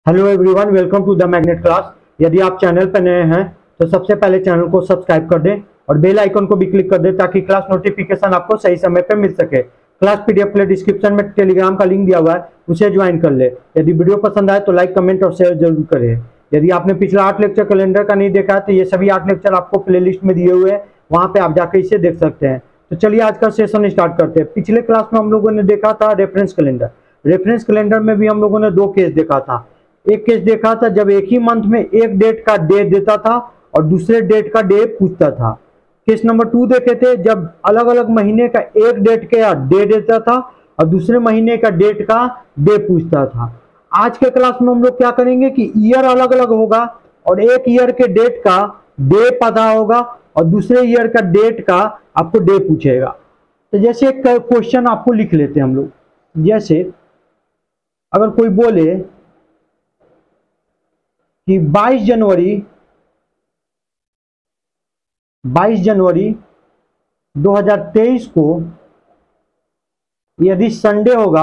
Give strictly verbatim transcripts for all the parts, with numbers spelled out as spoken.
Hello everyone, welcome to the magnet class. यदि आप channel पर नए हैं तो सबसे पहले चैनल को सब्सक्राइब कर दें और बेल आइकन को भी क्लिक कर दें ताकि क्लास नोटिफिकेशन आपको सही समय पर मिल सके। क्लास पीडीएफ प्ले डिस्क्रिप्शन में टेलीग्राम का लिंक दिया हुआ है, उसे ज्वाइन कर ले। यदि वीडियो पसंद आए तो लाइक, कमेंट और शेयर जरूर करें। यदि आपने पिछला आठ लेक्चर कैलेंडर का नहीं देखा है तो ये सभी आठ लेक्चर आपको प्ले लिस्ट में दिए हुए हैं, वहां पे आप जाकर इसे देख सकते हैं। तो चलिए आज का सेशन स्टार्ट करते हैं। पिछले क्लास में हम लोगों ने देखा था रेफरेंस कैलेंडर। रेफरेंस कैलेंडर में भी हम लोगों ने दो केस देखा था। एक केस देखा था जब एक ही मंथ में एक डेट का डे देता था और दूसरे डेट का डे पूछता था। केस नंबर टू देखे थे जब अलग अलग महीने का एक डेट का डे देता था और दूसरे महीने का डेट का डे पूछता था। आज के क्लास में हम लोग क्या करेंगे कि ईयर अलग अलग होगा और एक ईयर के डेट का डे पता होगा और दूसरे ईयर का डेट का आपको डे पूछेगा। तो जैसे एक क्वेश्चन आपको लिख लेते हैं हम लोग। जैसे अगर कोई बोले कि बाईस जनवरी बाईस जनवरी दो हज़ार तेईस को यदि संडे होगा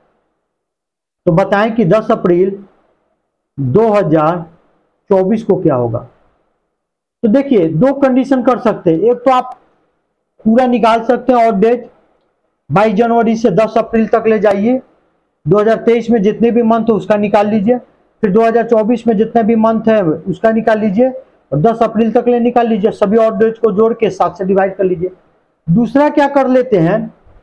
तो बताएं कि दस अप्रैल दो हज़ार चौबीस को क्या होगा। तो देखिए दो कंडीशन कर सकते हैं। एक तो आप पूरा निकाल सकते हैं और डेट बाईस जनवरी से दस अप्रैल तक ले जाइए, दो हज़ार तेईस में जितने भी मंथ हो उसका निकाल लीजिए, फिर दो हज़ार चौबीस में जितने भी मंथ है उसका निकाल लीजिए और दस अप्रैल तक ले निकाल लीजिए। सभी और डेट को जोड़ के सात से डिवाइड कर लीजिए। दूसरा क्या कर लेते हैं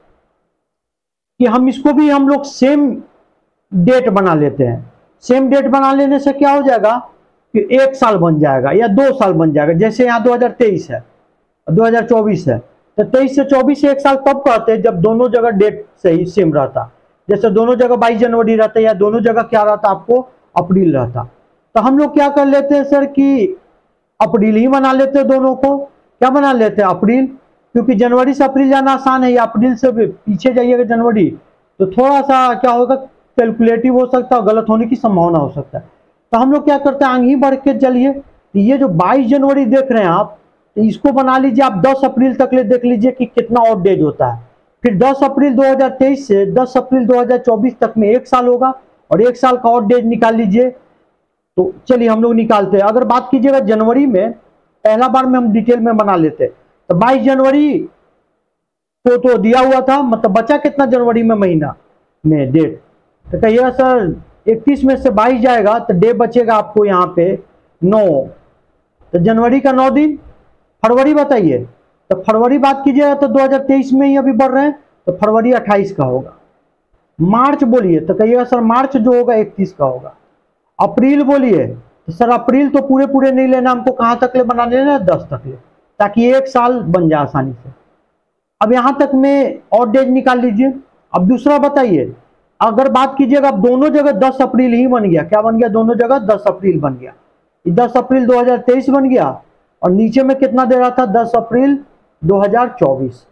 कि हम इसको भी हम लोग सेम डेट बना लेते हैं। सेम डेट बना लेने से क्या हो जाएगा कि एक साल बन जाएगा या दो साल बन जाएगा। जैसे यहाँ दो हज़ार तेईस है, दो हज़ार चौबीस है, तो तेईस से चौबीस से एक साल तब कहते हैं जब दोनों जगह डेट सही सेम रहता। जैसे दोनों जगह बाईस जनवरी रहता या दोनों जगह क्या रहता आपको अप्रैल रहता। तो हम लोग क्या कर लेते हैं सर कि अप्रैल ही बना लेते हैं। दोनों को क्या बना लेते हैं अप्रैल, क्योंकि जनवरी से अप्रैल जाना आसान है या अप्रैल से पीछे जाइएगा जनवरी तो थोड़ा सा क्या होगा कैलकुलेटिव हो सकता है, गलत होने की संभावना हो सकता है। तो हम लोग क्या करते हैं आगे बढ़ के चलिए ये जो बाईस जनवरी देख रहे हैं आप तो इसको बना लीजिए आप दस अप्रैल तक ले देख लीजिए कि कितना और डेज होता है। फिर दस अप्रैल दो हज़ार तेईस से दस अप्रैल दो हज़ार चौबीस तक में एक साल होगा और एक साल का और डेज निकाल लीजिए। तो चलिए हम लोग निकालते हैं। अगर बात कीजिएगा जनवरी में, पहला बार में हम डिटेल में बना लेते हैं। तो बाईस जनवरी को तो दिया हुआ था, मतलब बचा कितना जनवरी में महीना में डेट। तो कहिएगा सर इकतीस में से बाईस जाएगा तो डे बचेगा आपको यहाँ पे नौ। तो जनवरी का नौ दिन। फरवरी बताइए, तो फरवरी बात कीजिएगा तो दो हज़ार तेईस में ही अभी बढ़ रहे हैं तो फरवरी अट्ठाईस का होगा। मार्च बोलिए तो कहिएगा सर मार्च जो होगा इकतीस का होगा। अप्रैल बोलिए तो सर अप्रैल तो पूरे पूरे नहीं लेना, हमको कहां तक ले बना लेना है दस तक ले, ताकि एक साल बन जाए आसानी से। अब यहां तक में और डेज निकाल लीजिए। अब दूसरा बताइए, अगर बात कीजिएगा अब दोनों जगह दस अप्रैल ही बन गया। क्या बन गया, दोनों जगह दस अप्रैल बन गया। दस अप्रैल दो हज़ार तेईस बन गया और नीचे में कितना दे रहा था दस अप्रैल दो हज़ार चौबीस।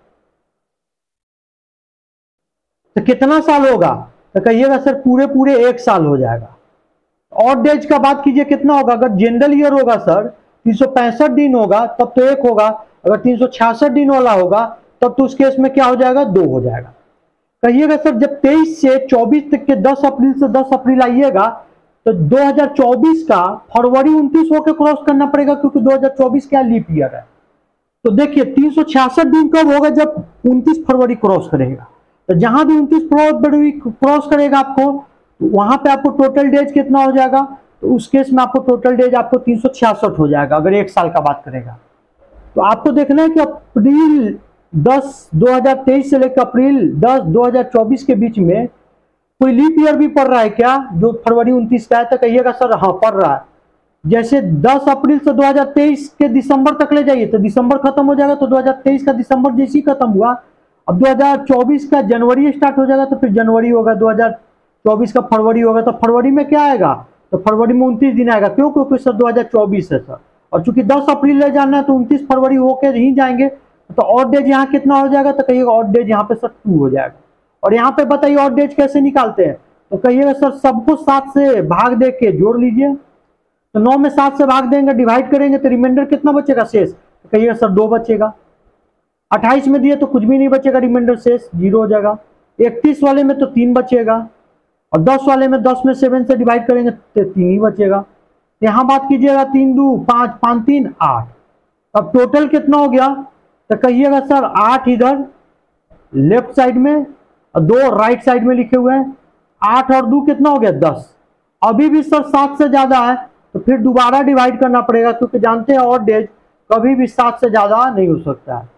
तो कितना साल होगा, तो कहिएगा सर पूरे पूरे एक साल हो जाएगा। और डेज का बात कीजिए कितना होगा। अगर जनरल ईयर होगा सर तीन सौ पैंसठ दिन होगा तब तो एक होगा, अगर तीन सौ छियासठ दिन वाला होगा तब तो उस केस में क्या हो जाएगा दो हो जाएगा। कहिएगा सर जब तेईस से चौबीस तक के दस अप्रैल से दस अप्रैल आइएगा तो दो हज़ार चौबीस का फरवरी उनतीस होकर क्रॉस करना पड़ेगा, क्योंकि दो हज़ार चौबीस क्या लीप ईयर है। तो देखिए तीन सौ छियासठ दिन कब होगा, जब उनतीस फरवरी क्रॉस करेगा। तो जहां भी उनतीस फरवरी क्रॉस करेगा आपको वहां पे आपको टोटल डेज कितना हो जाएगा, तो उस केस में आपको टोटल डेज आपको तीन सौ छियासठ हो जाएगा अगर एक साल का बात करेगा। तो आपको देखना है कि अप्रैल दस दो हज़ार तेईस से लेकर अप्रैल दस दो हज़ार चौबीस के बीच में कोई लीप ईयर भी पड़ रहा है क्या, जो फरवरी उनतीस का है। तो कहिएगा सर हाँ पड़ रहा है। जैसे दस अप्रैल से दो हज़ार तेईस के दिसंबर तक ले जाइए तो दिसंबर खत्म हो जाएगा, तो दो हज़ार तेईस का दिसंबर जैसे ही खत्म हुआ अब दो हज़ार चौबीस का जनवरी स्टार्ट हो जाएगा, तो फिर जनवरी होगा, दो हज़ार चौबीस का फरवरी होगा। तो फरवरी में क्या आएगा, तो फरवरी में उनतीस दिन आएगा। क्यों, क्योंकि सर दो हज़ार चौबीस है सर, और चूंकि दस अप्रैल ले जाना है तो उनतीस फरवरी होकर ही जाएंगे। तो और डेज यहाँ कितना हो जाएगा, तो कहिएगा और डेज यहाँ पे सर टू हो जाएगा। और यहाँ पे बताइए और डेज कैसे निकालते हैं, तो कहिएगा सर सबको सात से भाग दे के जोड़ लीजिए। तो नौ में सात से भाग देंगे डिवाइड करेंगे तो रिमाइंडर कितना बचेगा शेष, तो कहिएगा सर दो बचेगा। अट्ठाईस में दिए तो कुछ भी नहीं बचेगा, रिमाइंडर शेष जीरो हो जाएगा। इकतीस वाले में तो तीन बचेगा, और दस वाले में दस में सेवन से डिवाइड करेंगे तो तीन ही बचेगा। यहाँ बात कीजिएगा तीन दो पाँच, पाँच तीन आठ। अब टोटल कितना हो गया तो कहिएगा सर आठ इधर लेफ्ट साइड में और दो राइट साइड में लिखे हुए हैं। आठ और दो कितना हो गया दस। अभी भी सर सात से ज्यादा है तो फिर दोबारा डिवाइड करना पड़ेगा, क्योंकि जानते हैं ऑड डेज कभी भी सात से ज्यादा नहीं हो सकता है।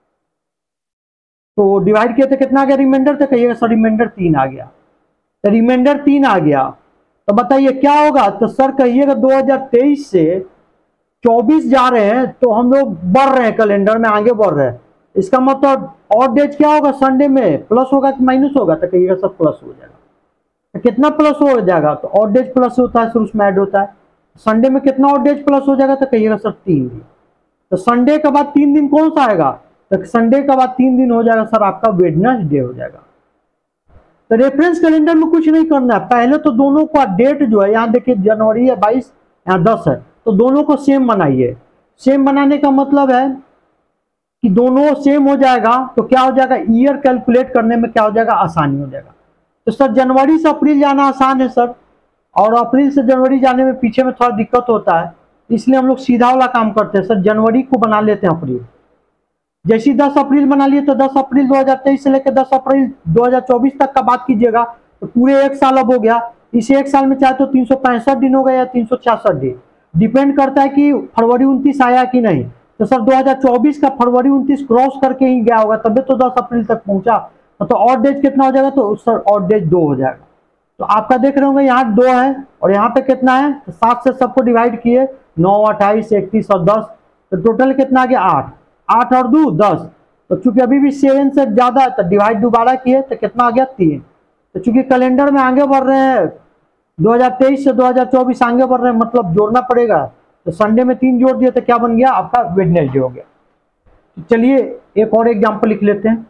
तो डिवाइड किया तो कितना आ गया रिमाइंडर, तो कहिएगा सर रिमाइंडर तीन आ गया। तो रिमाइंडर तीन आ गया तो बताइए क्या होगा। तो सर कहिएगा दो हज़ार तेईस से चौबीस जा रहे हैं तो हम लोग बढ़ रहे हैं, कैलेंडर में आगे बढ़ रहे हैं। इसका मतलब ऑड डेज क्या होगा, संडे में प्लस होगा कि माइनस होगा, तो कहिएगा सर प्लस हो जाएगा। तो कितना प्लस हो जाएगा, तो ऑड डेज प्लस होता है सर उसमें ऐड होता है। संडे में कितना ऑड डेज प्लस हो जाएगा, तो कहिएगा सर तीन दिन। तो संडे के बाद तीन दिन कौन सा आएगा, तो संडे के बाद तीन दिन हो जाएगा सर आपका वेडनेसडे हो जाएगा। तो रेफरेंस कैलेंडर में कुछ नहीं करना है, पहले तो दोनों का डेट जो है यहाँ देखिए जनवरी है बाईस, यहाँ दस है, तो दोनों को सेम बनाइए। सेम बनाने का मतलब है कि दोनों सेम हो जाएगा तो क्या हो जाएगा, ईयर कैलकुलेट करने में क्या हो जाएगा, आसानी हो जाएगा। तो सर जनवरी से अप्रैल जाना आसान है सर, और अप्रैल से जनवरी जाने में पीछे में थोड़ा दिक्कत होता है, इसलिए हम लोग सीधा वाला काम करते हैं सर, जनवरी को बना लेते हैं अप्रैल। जैसे दस अप्रैल बना लिए तो दस अप्रैल दो हज़ार तेईस से लेकर दस अप्रैल दो हज़ार चौबीस तक का बात कीजिएगा तो पूरे एक साल अब हो गया। इस एक साल में चाहे तो तीन सौ पैंसठ दिन हो गया या तीन सौ छियासठ दिन, डिपेंड करता है कि फरवरी उनतीस आया कि नहीं। तो सर दो हज़ार चौबीस का फरवरी उनतीस क्रॉस करके ही गया होगा, तभी तो दस अप्रैल तक पहुंचा। तो ऑड डेज कितना हो जाएगा, तो सर ऑड डेज दो हो जाएगा। तो आपका देख रहे होंगे यहाँ दो है और यहाँ पे कितना है, तो सात से सबको डिवाइड किए, नौ अट्ठाईस इकतीस और दस, तो टोटल कितना आ गया आठ। आठ और दो दस, तो चूंकि अभी भी सेवन से ज्यादा है तो डिवाइड दोबारा किए तो कितना आ गया तीन। तो चूंकि कैलेंडर में आगे बढ़ रहे हैं दो हज़ार तेईस से दो हज़ार चौबीस आगे बढ़ रहे हैं, मतलब जोड़ना पड़ेगा। तो संडे में तीन जोड़ दिए तो क्या बन गया आपका वेडनेसडे हो गया। तो चलिए एक और एग्जांपल लिख लेते हैं।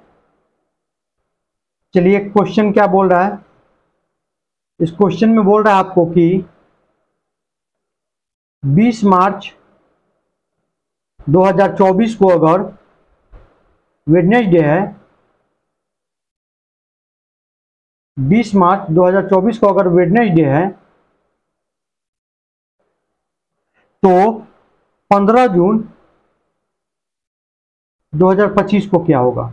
चलिए क्वेश्चन क्या बोल रहा है, इस क्वेश्चन में बोल रहा है आपको कि बीस मार्च दो हज़ार चौबीस को अगर वेडनेसडे है, बीस मार्च दो हज़ार चौबीस को अगर वेडनेसडे है तो पंद्रह जून दो हज़ार पच्चीस को क्या होगा।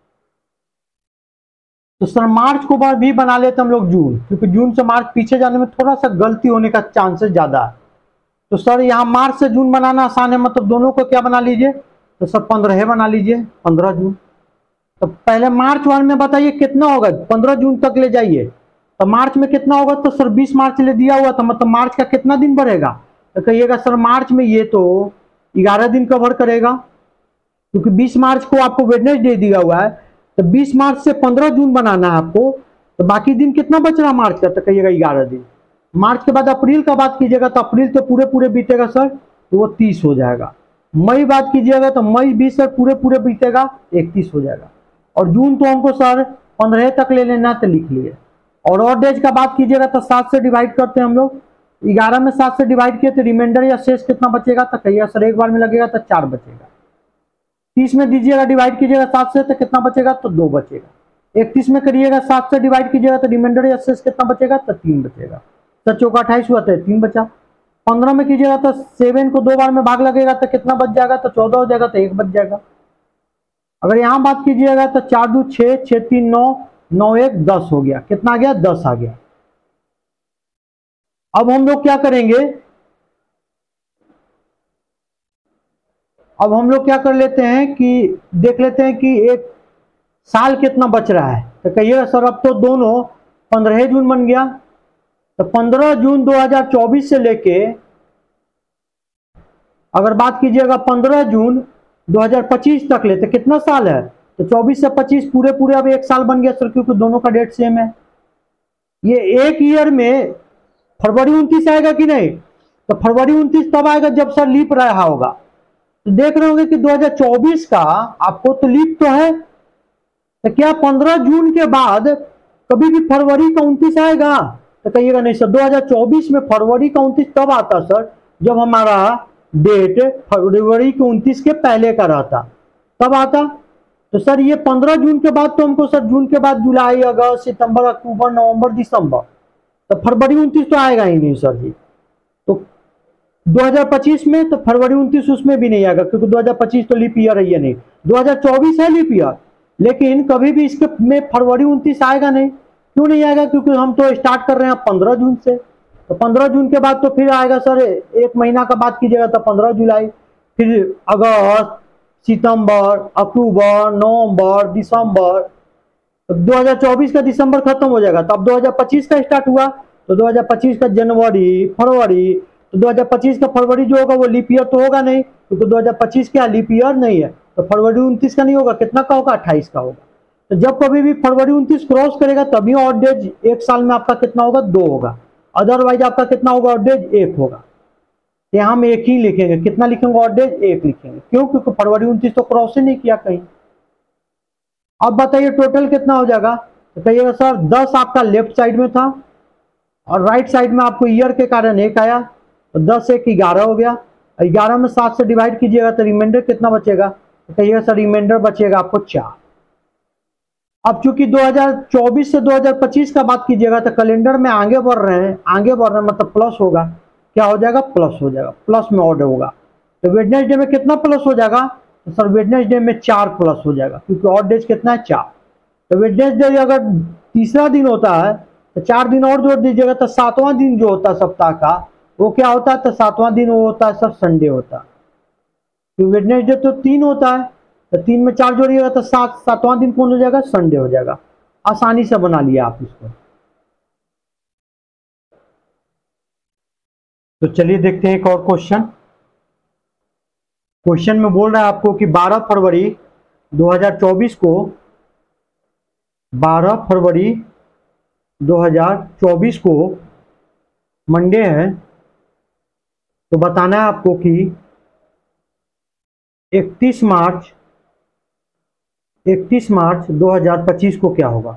तो सर मार्च को बार भी बना लेते हम लोग जून, क्योंकि जून से मार्च पीछे जाने में थोड़ा सा गलती होने का चांसेस ज्यादा है। तो सर यहाँ मार्च से जून बनाना आसान है, मतलब दोनों को क्या बना लीजिए, तो सर पंद्रह बना लीजिए, पंद्रह जून। तो पहले मार्च वन में बताइए कितना होगा, पंद्रह जून तक ले जाइए। तो मार्च में कितना होगा, तो सर बीस मार्च ले दिया हुआ था, मतलब मार्च का कितना दिन बढ़ेगा, तो कहिएगा सर मार्च में ये तो ग्यारह दिन कवर करेगा, क्योंकि बीस मार्च को आपको वेडनेसडे दिया हुआ है। तो बीस मार्च से पंद्रह जून बनाना है आपको, तो बाकी दिन कितना बच रहा मार्च का, तो कहिएगा ग्यारह दिन। मार्च के बाद अप्रैल का बात कीजिएगा तो अप्रैल तो पूरे पूरे बीतेगा सर, तो वो तीस हो जाएगा। मई बात कीजिएगा तो मई भी सर पूरे पूरे बीतेगा, इकतीस हो जाएगा। और जून तो हमको सर पंद्रह तक ले लेना, तो लिख लिए। और ऑड डेज का बात कीजिएगा तो सात से डिवाइड करते हैं हम लोग, ग्यारह में सात से डिवाइड किए तो रिमाइंडर या शेष कितना बचेगा, तो कहिएगा सर एक बार में लगेगा तो चार बचेगा। तीस में दीजिएगा डिवाइड कीजिएगा सात से तो कितना बचेगा, तो दो बचेगा। इकतीस में करिएगा सात से डिवाइड कीजिएगा तो रिमाइंडर या शेष कितना बचेगा, तो तीन बचेगा। सर चौका अट्ठाईस हुआ तो तीन बचा। पंद्रह में कीजिएगा तो सेवन को दो बार में भाग लगेगा तो कितना बच जाएगा, तो चौदह हो जाएगा, तो एक बच जाएगा। अगर यहां बात कीजिएगा तो चार दो छह, छह तीन नौ, नौ एक दस हो गया, कितना आ गया, दस आ गया। अब हम लोग क्या करेंगे, अब हम लोग क्या कर लेते हैं कि देख लेते हैं कि एक साल कितना बच रहा है। तो कहिएगा सर अब तो दोनों पंद्रह जून बन गया, तो पंद्रह जून दो हज़ार चौबीस से लेके अगर बात कीजिएगा पंद्रह जून दो हज़ार पच्चीस तक ले, तो कितना साल है, तो चौबीस से पच्चीस पूरे पूरे अब एक साल बन गया सर, क्योंकि दोनों का डेट सेम है। ये एक ईयर में फरवरी उनतीस आएगा कि नहीं, तो फरवरी उनतीस तब आएगा जब सर लीप रहा होगा। तो देख रहे होंगे कि दो हज़ार चौबीस का आपको तो लीप तो है, तो क्या पंद्रह जून के बाद कभी भी फरवरी का उनतीस आएगा, तो कहिएगा नहीं सर। दो हज़ार चौबीस में फरवरी का उनतीस तब आता सर जब हमारा डेट फरवरी के उनतीस के पहले का रहता, तब आता। तो सर ये पंद्रह जून के बाद तो हमको सर जून के बाद जुलाई, अगस्त, सितंबर, अक्टूबर, नवंबर, दिसंबर, तो फरवरी उनतीस तो आएगा ही नहीं सर जी। तो दो हज़ार पच्चीस में तो फरवरी उनतीस उसमें भी नहीं आएगा, क्योंकि दो हज़ार पच्चीस तो लीप ईयर है ये नहीं। दो हज़ार चौबीस है लीप ईयर, लेकिन कभी भी इसके में फरवरी उनतीस आएगा नहीं। क्यों नहीं आएगा? क्योंकि हम तो स्टार्ट कर रहे हैं पंद्रह जून से, तो पंद्रह जून के बाद तो फिर आएगा सर, एक महीना का बात कीजिएगा तो पंद्रह जुलाई, फिर अगस्त, सितंबर, अक्टूबर, नवंबर, दिसंबर। तो दो हज़ार चौबीस का दिसंबर खत्म हो जाएगा, तो अब दो हज़ार पच्चीस का स्टार्ट हुआ, तो दो हज़ार पच्चीस का जनवरी, फरवरी, तो दो हज़ार पच्चीस का फरवरी जो होगा वो लीप ईयर तो होगा नहीं, क्योंकि दो हज़ार पच्चीस क्या लीप ईयर नहीं है, तो फरवरी उनतीस का नहीं होगा। कितना का होगा? अट्ठाईस का होगा। तो जब कभी भी फरवरी उनतीस क्रॉस करेगा तभी ऑड डेज एक साल में आपका कितना होगा? दो होगा। अदरवाइज आपका कितना होगा? ऑड डेज एक होगा। यहाँ हम एक ही लिखेंगे। कितना लिखेंगे? ऑड डेज एक लिखेंगे। क्यों? क्योंकि फरवरी उनतीस तो क्रॉस ही नहीं किया कहीं। अब बताइए टोटल कितना हो जाएगा? तो कहिएगा सर दस आपका लेफ्ट साइड में था और राइट साइड में आपको ईयर के कारण एक आया, तो दस एक ग्यारह हो गया। ग्यारह में सात से डिवाइड कीजिएगा तो रिमाइंडर कितना बचेगा? तो कहिएगा सर रिमाइंडर बचेगा आपको चार। अब चूंकि दो हज़ार चौबीस से दो हज़ार पच्चीस का बात कीजिएगा तो कैलेंडर में आगे बढ़ रहे हैं, आगे बढ़ रहे हैं मतलब प्लस होगा। क्या हो जाएगा? प्लस हो जाएगा, प्लस में ऑड होगा। तो वेडनेसडे में कितना प्लस हो जाएगा? तो सर वेडनेसडे में चार प्लस हो जाएगा, क्योंकि ऑड डेज कितना है? चार। तो वेडनेसडे अगर तीसरा दिन होता है तो चार दिन और जोड़ दीजिएगा, तो सातवां दिन जो होता है सप्ताह का वो क्या होता है? तो सातवां दिन वो होता है सर संडे होता है। तो वेडनेसडे तो तीन होता है, तो तीन में चार जोड़िएगा तो सात, सातवां दिन कौन हो जाएगा? संडे हो जाएगा। आसानी से बना लिया आप इसको। तो चलिए देखते हैं एक और क्वेश्चन। क्वेश्चन में बोल रहा है आपको कि बारह फरवरी दो हज़ार चौबीस को बारह फरवरी दो हज़ार चौबीस को मंडे है, तो बताना है आपको कि इकतीस मार्च इकतीस मार्च दो हज़ार पच्चीस को क्या होगा।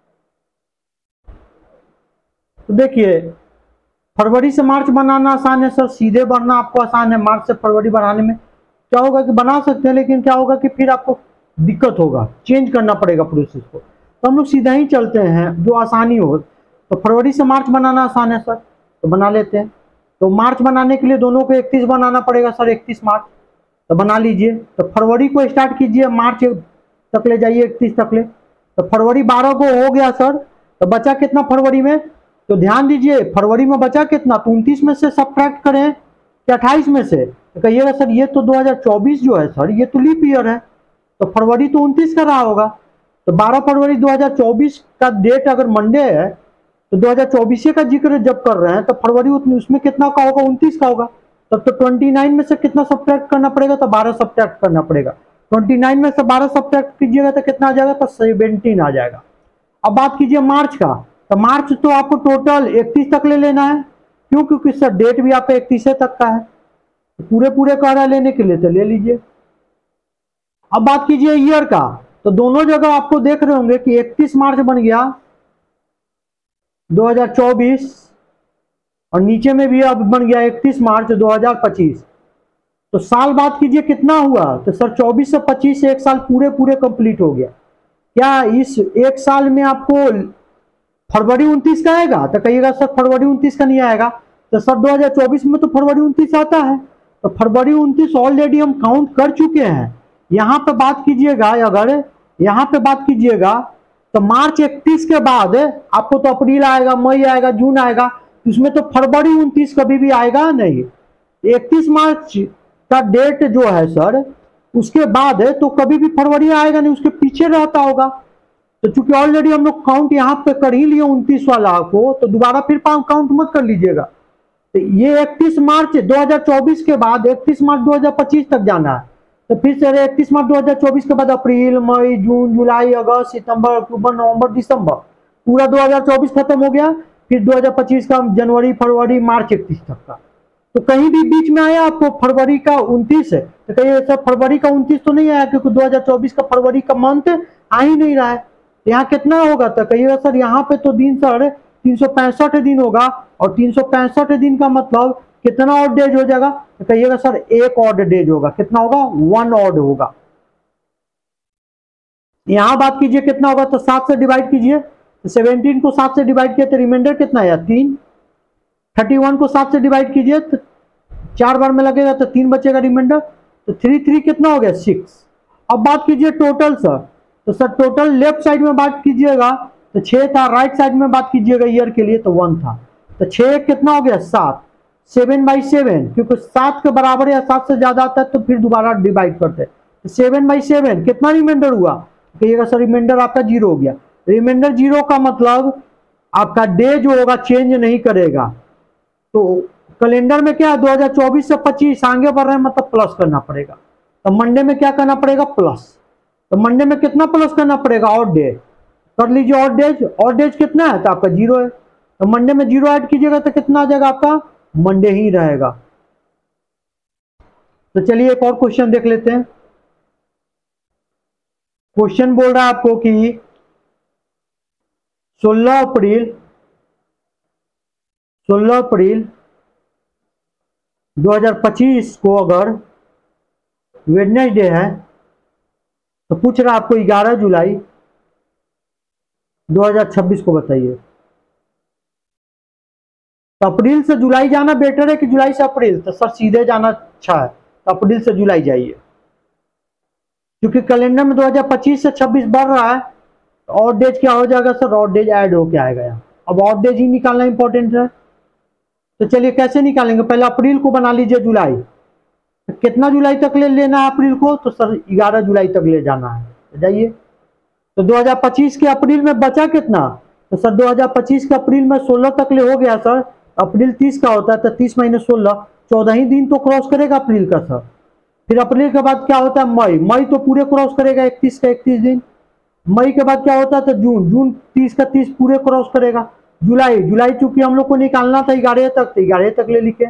तो देखिए फरवरी से मार्च बनाना आसान है सर, सीधे बढ़ना आपको आसान है। मार्च से फरवरी बढ़ाने में क्या होगा कि बना सकते हैं, लेकिन क्या होगा कि फिर आपको दिक्कत होगा, चेंज करना पड़ेगा प्रोसेस को। तो हम लोग सीधा ही चलते हैं जो आसानी हो। तो फरवरी से मार्च बनाना आसान है सर, तो बना लेते हैं। तो मार्च बनाने के लिए दोनों को इकतीस बनाना पड़ेगा सर, इकतीस मार्च, तो बना लीजिए। तो फरवरी को स्टार्ट कीजिए, मार्च तक ले जाइए, इकतीस तक ले। तो फरवरी बारह को हो गया सर, तो बचा कितना फरवरी में? तो ध्यान दीजिए फरवरी में बचा कितना? तो उनतीस में से सब्ट्रैक्ट करें कि अट्ठाईस में से? तो कहिएगा सर ये तो दो हज़ार चौबीस जो है सर ये तो लीप ईयर है, तो फरवरी तो उनतीस का रहा होगा। तो बारह फरवरी दो हज़ार चौबीस का डेट अगर मंडे है तो दो हज़ार चौबीस का जिक्र जब कर रहे हैं तो फरवरी उसमें कितना का होगा? उनतीस का होगा। तब तो उनतीस में से कितना सब्ट्रैक्ट करना पड़ेगा? तो बारह सब्ट्रैक्ट करना पड़ेगा। उनतीस में से बारह सब्ट्रैक्ट कीजिएगा तो कितना आ जाएगा? तो सत्रह आ जाएगा। अब बात कीजिए मार्च का, तो मार्च तो आपको टोटल इकतीस तक ले लेना है। क्यों? क्योंकि सर डेट भी आपका इकतीस तक का है, तो पूरे पूरे कह रहा है लेने के लिए, तो ले लीजिए। अब बात कीजिए ईयर का, तो दोनों जगह आपको देख रहे होंगे कि इकतीस मार्च बन गया दो हज़ार चौबीस और नीचे में भी अब बन गया इकतीस मार्च दो हज़ार पच्चीस। तो साल बात कीजिए कितना हुआ? तो सर चौबीस से पच्चीस से एक साल पूरे पूरे कंप्लीट हो गया। क्या इस एक साल में आपको फरवरी उनतीस का आएगा? तो कहिएगा सर फरवरी उनतीस का नहीं आएगा। तो सर दो हज़ार चौबीस में तो फरवरी उनतीस आता है, तो फरवरी उनतीस ऑलरेडी हम काउंट कर चुके हैं। यहाँ पे बात कीजिएगा, अगर यहाँ पे बात कीजिएगा तो मार्च इकतीस के बाद आपको तो अप्रैल आएगा, मई आएगा, जून आएगा, इसमें तो फरवरी उनतीस कभी भी आएगा नहीं। इकतीस मार्च का डेट जो है सर उसके बाद है तो कभी भी फरवरी आएगा नहीं, उसके पीछे रहता होगा। तो चूंकि ऑलरेडी हम लोग काउंट यहाँ पे कर ही लिए उनतीस वाला को, तो दोबारा फिर काउंट मत कर लीजिएगा। तो ये इकतीस मार्च दो हज़ार चौबीस के बाद इकतीस मार्च दो हज़ार पच्चीस तक जाना है। तो फिर से इकतीस मार्च दो हज़ार चौबीस के बाद अप्रैल, मई, जून, जुलाई, अगस्त, सितंबर, अक्टूबर, नवंबर, दिसंबर, पूरा दो हज़ार चौबीस खत्म हो गया। फिर दो हज़ार पच्चीस का जनवरी, फरवरी, मार्च इकतीस तक का। तो कहीं भी बीच में आया आपको फरवरी का उनतीस है, तो कहिए सर फरवरी का उनतीस तो नहीं आया, क्योंकि दो हज़ार चौबीस का फरवरी का मंथ आ ही नहीं रहा है। यहाँ कितना होगा? तो कहिएगा सर यहाँ पे तो दिन सर तीन सौ पैंसठ दिन होगा, और तीन सौ पैंसठ दिन का मतलब कितना ऑड डेज हो जाएगा? तो कहिएगा सर एक ऑड डेज होगा। कितना होगा? वन ऑड होगा। यहां बात कीजिए कितना होगा? तो सात से डिवाइड कीजिए, सेवनटीन को सात से डिवाइड किया तो रिमाइंडर कितना आया, तीन। थर्टी वन को सात से डिवाइड कीजिए तो चार बार में लगेगा तो तीन बचेगा रिमाइंडर, तो थ्री थ्री कितना हो गया, सिक्स। अब बात कीजिए टोटल सर, तो सर टोटल लेफ्ट साइड में बात कीजिएगा तो छह था, राइट साइड में बात कीजिएगा ईयर के लिए तो वन था, तो छह कितना हो गया, सात। सेवन बाई सेवन, क्योंकि सात के बराबर या सात से ज्यादा आता है तो फिर दोबारा डिवाइड करते, तो सेवन बाई सेवन कितना रिमाइंडर हुआ, कहिएगा सर रिमाइंडर आपका जीरो हो गया। रिमाइंडर जीरो का मतलब आपका डे जो होगा चेंज नहीं करेगा, तो कैलेंडर में क्या है दो हज़ार चौबीस से पच्चीस आगे बढ़ रहे हैं मतलब प्लस करना पड़ेगा, तो मंडे में क्या करना पड़ेगा, प्लस। तो मंडे में कितना प्लस करना पड़ेगा, और डे कर लीजिए, और डेज, और डेज कितना है तो आपका जीरो है, तो मंडे में जीरो ऐड कीजिएगा तो कितना आ जाएगा आपका, मंडे ही रहेगा। तो चलिए एक और क्वेश्चन देख लेते हैं। क्वेश्चन बोल रहा है आपको कि सोलह अप्रैल सोलह अप्रैल दो हज़ार पच्चीस को अगर वेडनेसडे है तो पूछ रहा है आपको ग्यारह जुलाई दो हज़ार छब्बीस को बताइए। तो अप्रैल से जुलाई जाना बेटर है कि जुलाई से अप्रैल, तो सर सीधे जाना अच्छा है, तो अप्रैल से जुलाई जाइए, क्योंकि कैलेंडर में दो हज़ार पच्चीस से छब्बीस बढ़ रहा है, तो और डेज क्या हो जाएगा सर, और डेज ऐड होके आएगा यहाँ। अब और डेज ही निकालना इंपॉर्टेंट है, तो चलिए कैसे निकालेंगे, पहले अप्रैल को बना लीजिए जुलाई, तो कितना जुलाई तक ले लेना है अप्रैल को, तो सर ग्यारह जुलाई तक ले जाना है, तो जाइए। तो दो हज़ार पच्चीस के अप्रैल में बचा कितना, तो सर दो हज़ार पच्चीस के अप्रैल में सोलह तक ले हो गया सर, अप्रैल तीस का होता है तो तीस माइनस सोलह, चौदह ही दिन तो क्रॉस करेगा अप्रैल का सर। फिर अप्रैल के बाद क्या होता है, मई, मई तो पूरे क्रॉस करेगा इकतीस का इकतीस दिन। मई के बाद क्या होता है तो जून, जून तीस का तीस पूरे क्रॉस करेगा। जुलाई, जुलाई चूंकि हम लोग को निकालना था ग्यारह तक, तो ग्यारह तक ले लिखे।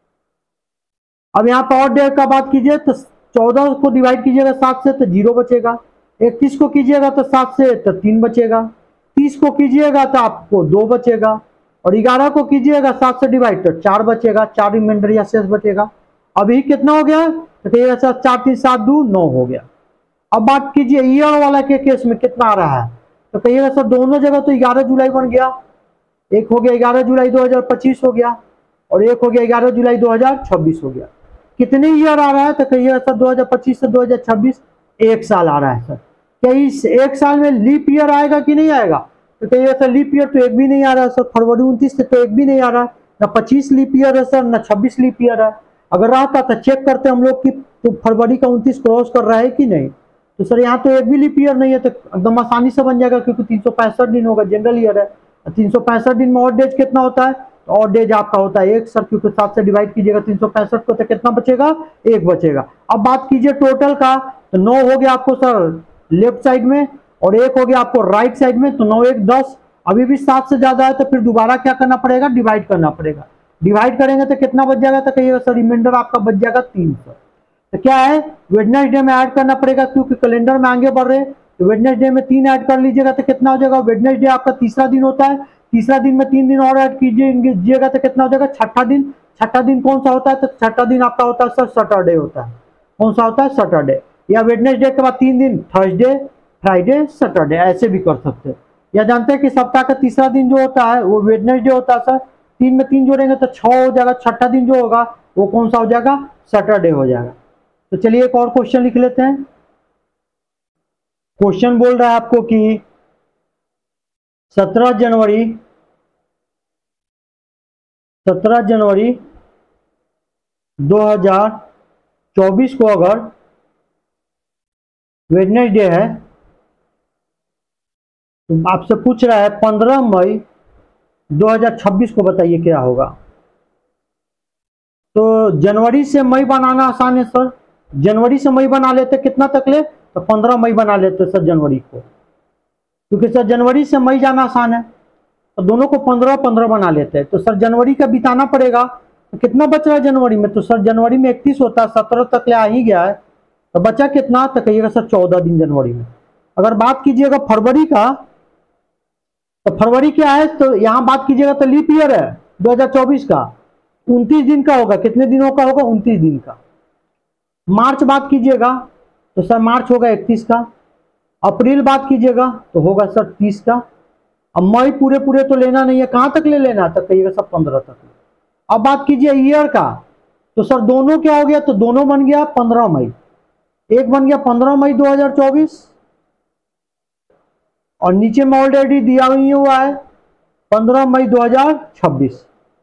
अब यहाँ पर और डेट का बात कीजिए तो चौदह को डिवाइड कीजिएगा सात से तो जीरो बचेगा, इकतीस को कीजिएगा तो सात से तो तीन बचेगा, तीस को कीजिएगा तो आपको दो बचेगा, और ग्यारह को कीजिएगा सात से डिवाइड तो चार बचेगा, चार रिमाइंडर या शेष बचेगा। अभी कितना हो गया तो कहिएगा सर चार तीन सात दो नौ हो गया। अब बात कीजिए ईयर वाला के केस में कितना आ रहा है, तो कहिएगा सर दोनों जगह तो ग्यारह जुलाई बन गया, एक हो गया ग्यारह जुलाई दो हज़ार पच्चीस हो गया, और एक हो गया ग्यारह जुलाई दो हज़ार छब्बीस हो गया। कितने ईयर आ रहा है तो कहिएगा सर दो हज़ार पच्चीस से दो हज़ार छब्बीस एक साल आ रहा है सर। क्या इस एक साल में लीप ईयर आएगा कि नहीं आएगा, तो कहिएगा सर लीप ईयर तो एक भी नहीं आ रहा है सर, फरवरी उनतीस से तो एक भी नहीं आ रहा है, ना पच्चीस लीप ईयर है सर, ना छब्बीस लीप ईयर है। अगर रहता तो चेक करते हम लोग कि तो फरवरी का उनतीस क्रॉस कर रहा है कि नहीं, तो सर यहाँ तो एक भी लीप ईयर नहीं है, तो एकदम आसानी से बन जाएगा, क्योंकि तीन सौ पैंसठ दिन होगा, जनरल ईयर है। तीन सौ पैंसठ दिन में और डेज कितना होता है, तो और डेज आपका होता है एक सर, क्योंकि सात से डिवाइड कीजिएगा तीन सौ पैंसठ को तो कितना बचेगा, एक बचेगा। अब बात कीजिए टोटल का, तो नौ हो गया आपको सर लेफ्ट साइड में, और एक हो गया आपको राइट साइड में, तो नौ एक दस। अभी भी सात से ज्यादा है तो फिर दोबारा क्या करना पड़ेगा, डिवाइड करना पड़ेगा। डिवाइड करेंगे तो कितना बच जाएगा, तो कहिएगा सर रिमाइंडर आपका बच जाएगा तीन सौ। तो क्या है वेडनेसडे में ऐड करना पड़ेगा, क्योंकि कैलेंडर में आगे बढ़ रहे हैं, तो वेडनेसडे में तीन ऐड कर लीजिएगा तो कितना हो जाएगा, वेडनेसडे आपका तीसरा दिन होता है, तीसरा दिन में तीन दिन और ऐड कीजिएगा तो कितना हो जाएगा, छठा दिन। छठा दिन कौन सा होता है, तो छठा दिन आपका होता है सर सैटरडे होता है। कौन सा होता है, सैटरडे। या वेडनेसडे के बाद तीन दिन थर्सडे फ्राइडे सैटरडे, ऐसे भी कर सकते हैं। या जानते हैं कि सप्ताह का तीसरा दिन जो होता है वो वेडनेसडे होता है सर, तीन में तीन जोड़ेंगे तो छह हो जाएगा, छठा दिन जो होगा वो कौन सा हो जाएगा, सैटरडे हो जाएगा। तो चलिए एक और क्वेश्चन लिख लेते हैं। क्वेश्चन बोल रहा है आपको कि सत्रह जनवरी सत्रह जनवरी दो हज़ार चौबीस को अगर वेडनेसडे है, तो आपसे पूछ रहा है पंद्रह मई दो हज़ार छब्बीस को बताइए क्या होगा। तो जनवरी से मई बनाना आसान है सर, जनवरी से मई बना लेते, कितना तक ले, तो पंद्रह मई बना लेते सर जनवरी को, क्योंकि सर जनवरी से मई जाना आसान है, तो दोनों को पंद्रह पंद्रह बना लेते हैं। तो सर जनवरी का बिताना पड़ेगा, तो कितना बच रहा है जनवरी में, तो सर जनवरी में इकतीस होता है, सत्रह तक ले आ ही गया है, तो बचा कितना, तो कहिएगा सर चौदह दिन जनवरी में। अगर बात कीजिएगा फरवरी का, तो फरवरी क्या है, तो यहाँ बात कीजिएगा तो लीप ईयर है दो हज़ार चौबीस का, उनतीस दिन का होगा, कितने दिनों का होगा, उनतीस दिन का। मार्च बात कीजिएगा तो सर मार्च होगा इकतीस का। अप्रैल बात कीजिएगा तो होगा सर तीस का। अब मई पूरे पूरे तो लेना नहीं है, कहां तक ले लेना तक कहिएगा सर पंद्रह तक। अब बात कीजिए ईयर का, तो सर दोनों क्या हो गया, तो दोनों बन गया पंद्रह मई, एक बन गया पंद्रह मई दो हज़ार चौबीस और नीचे में ऑलरेडी दिया ही हुआ है पंद्रह मई दो हज़ार छब्बीस।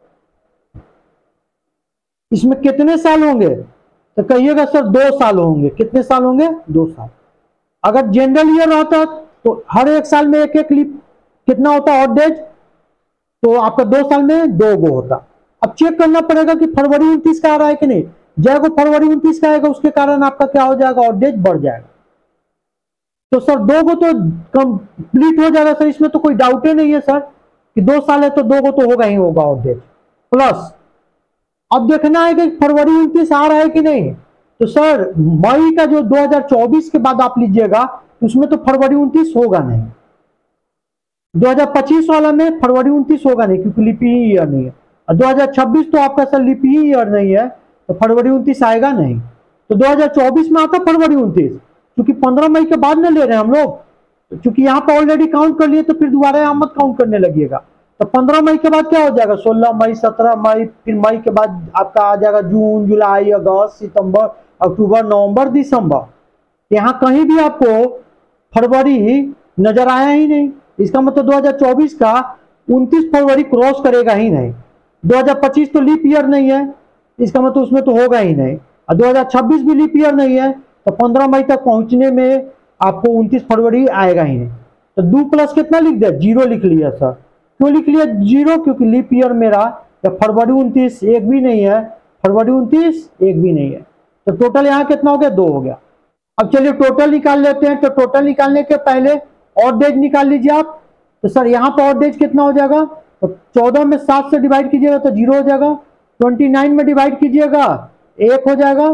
इसमें कितने साल होंगे, तो कहिएगा सर दो साल होंगे। कितने साल होंगे, दो साल। अगर जनरल ईयर रहता तो हर एक साल में एक एक लीप कितना होता ऑड डेज, तो आपका दो साल में दो गो होता। अब चेक करना पड़ेगा कि फरवरी उनतीस का आ रहा है कि नहीं। जैसे फरवरी उनतीस का आएगा उसके कारण आपका क्या हो जाएगा, ऑड डेज बढ़ जाएगा। तो सर दो गो तो कंप्लीट हो जाएगा सर, इसमें तो कोई डाउट ही नहीं है सर कि दो साल है तो दो गो तो होगा ही होगा ऑड डेज। प्लस अब देखना है कि फरवरी उनतीस आ रहा है कि नहीं। तो सर मई का जो दो हज़ार चौबीस के बाद आप लीजिएगा उसमें तो फरवरी उनतीस होगा नहीं, दो हज़ार पच्चीस वाला में फरवरी उनतीस होगा नहीं क्योंकि लिपि ही ईयर नहीं है, और दो हज़ार छब्बीस तो आपका सर लिपि ही ईयर नहीं है तो फरवरी उनतीस आएगा नहीं। तो दो हज़ार चौबीस में आता फरवरी उनतीस, क्योंकि पंद्रह मई के बाद में ले रहे हैं हम लोग, क्योंकि यहाँ पे ऑलरेडी काउंट कर लिए तो फिर दोबारा यहाँ मत काउंट करने लगिएगा। तो पंद्रह मई के बाद क्या हो जाएगा, सोलह मई, सत्रह मई, फिर मई के बाद आपका आ जाएगा जून, जुलाई, अगस्त, सितंबर, अक्टूबर, नवंबर, दिसंबर। यहाँ कहीं भी आपको फरवरी नजर आया ही नहीं। इसका मतलब दो हज़ार चौबीस का उनतीस फरवरी क्रॉस करेगा ही नहीं। दो हज़ार पच्चीस तो लीप ईयर नहीं है, इसका मतलब उसमें तो होगा ही नहीं। और दो हज़ार छब्बीस भी लीप ईयर नहीं है तो पंद्रह मई तक पहुंचने में आपको उनतीस फरवरी आएगा ही नहीं। तो दो प्लस कितना लिख दिया, जीरो लिख लिया सर। क्यों लिख लिया जीरो, क्योंकि लीप ईयर मेरा या फरवरी उनतीस एक भी नहीं है, फरवरी उनतीस एक भी नहीं है। तो टोटल यहाँ कितना हो गया, दो हो गया। अब चलिए टोटल निकाल लेते हैं। तो टोटल निकालने के पहले ऑड डेज निकाल लीजिए आप। तो सर यहाँ पर ऑड डेज कितना हो जाएगा, तो चौदह में सात से डिवाइड कीजिएगा तो जीरो हो जाएगा, उनतीस में डिवाइड कीजिएगा एक हो जाएगा,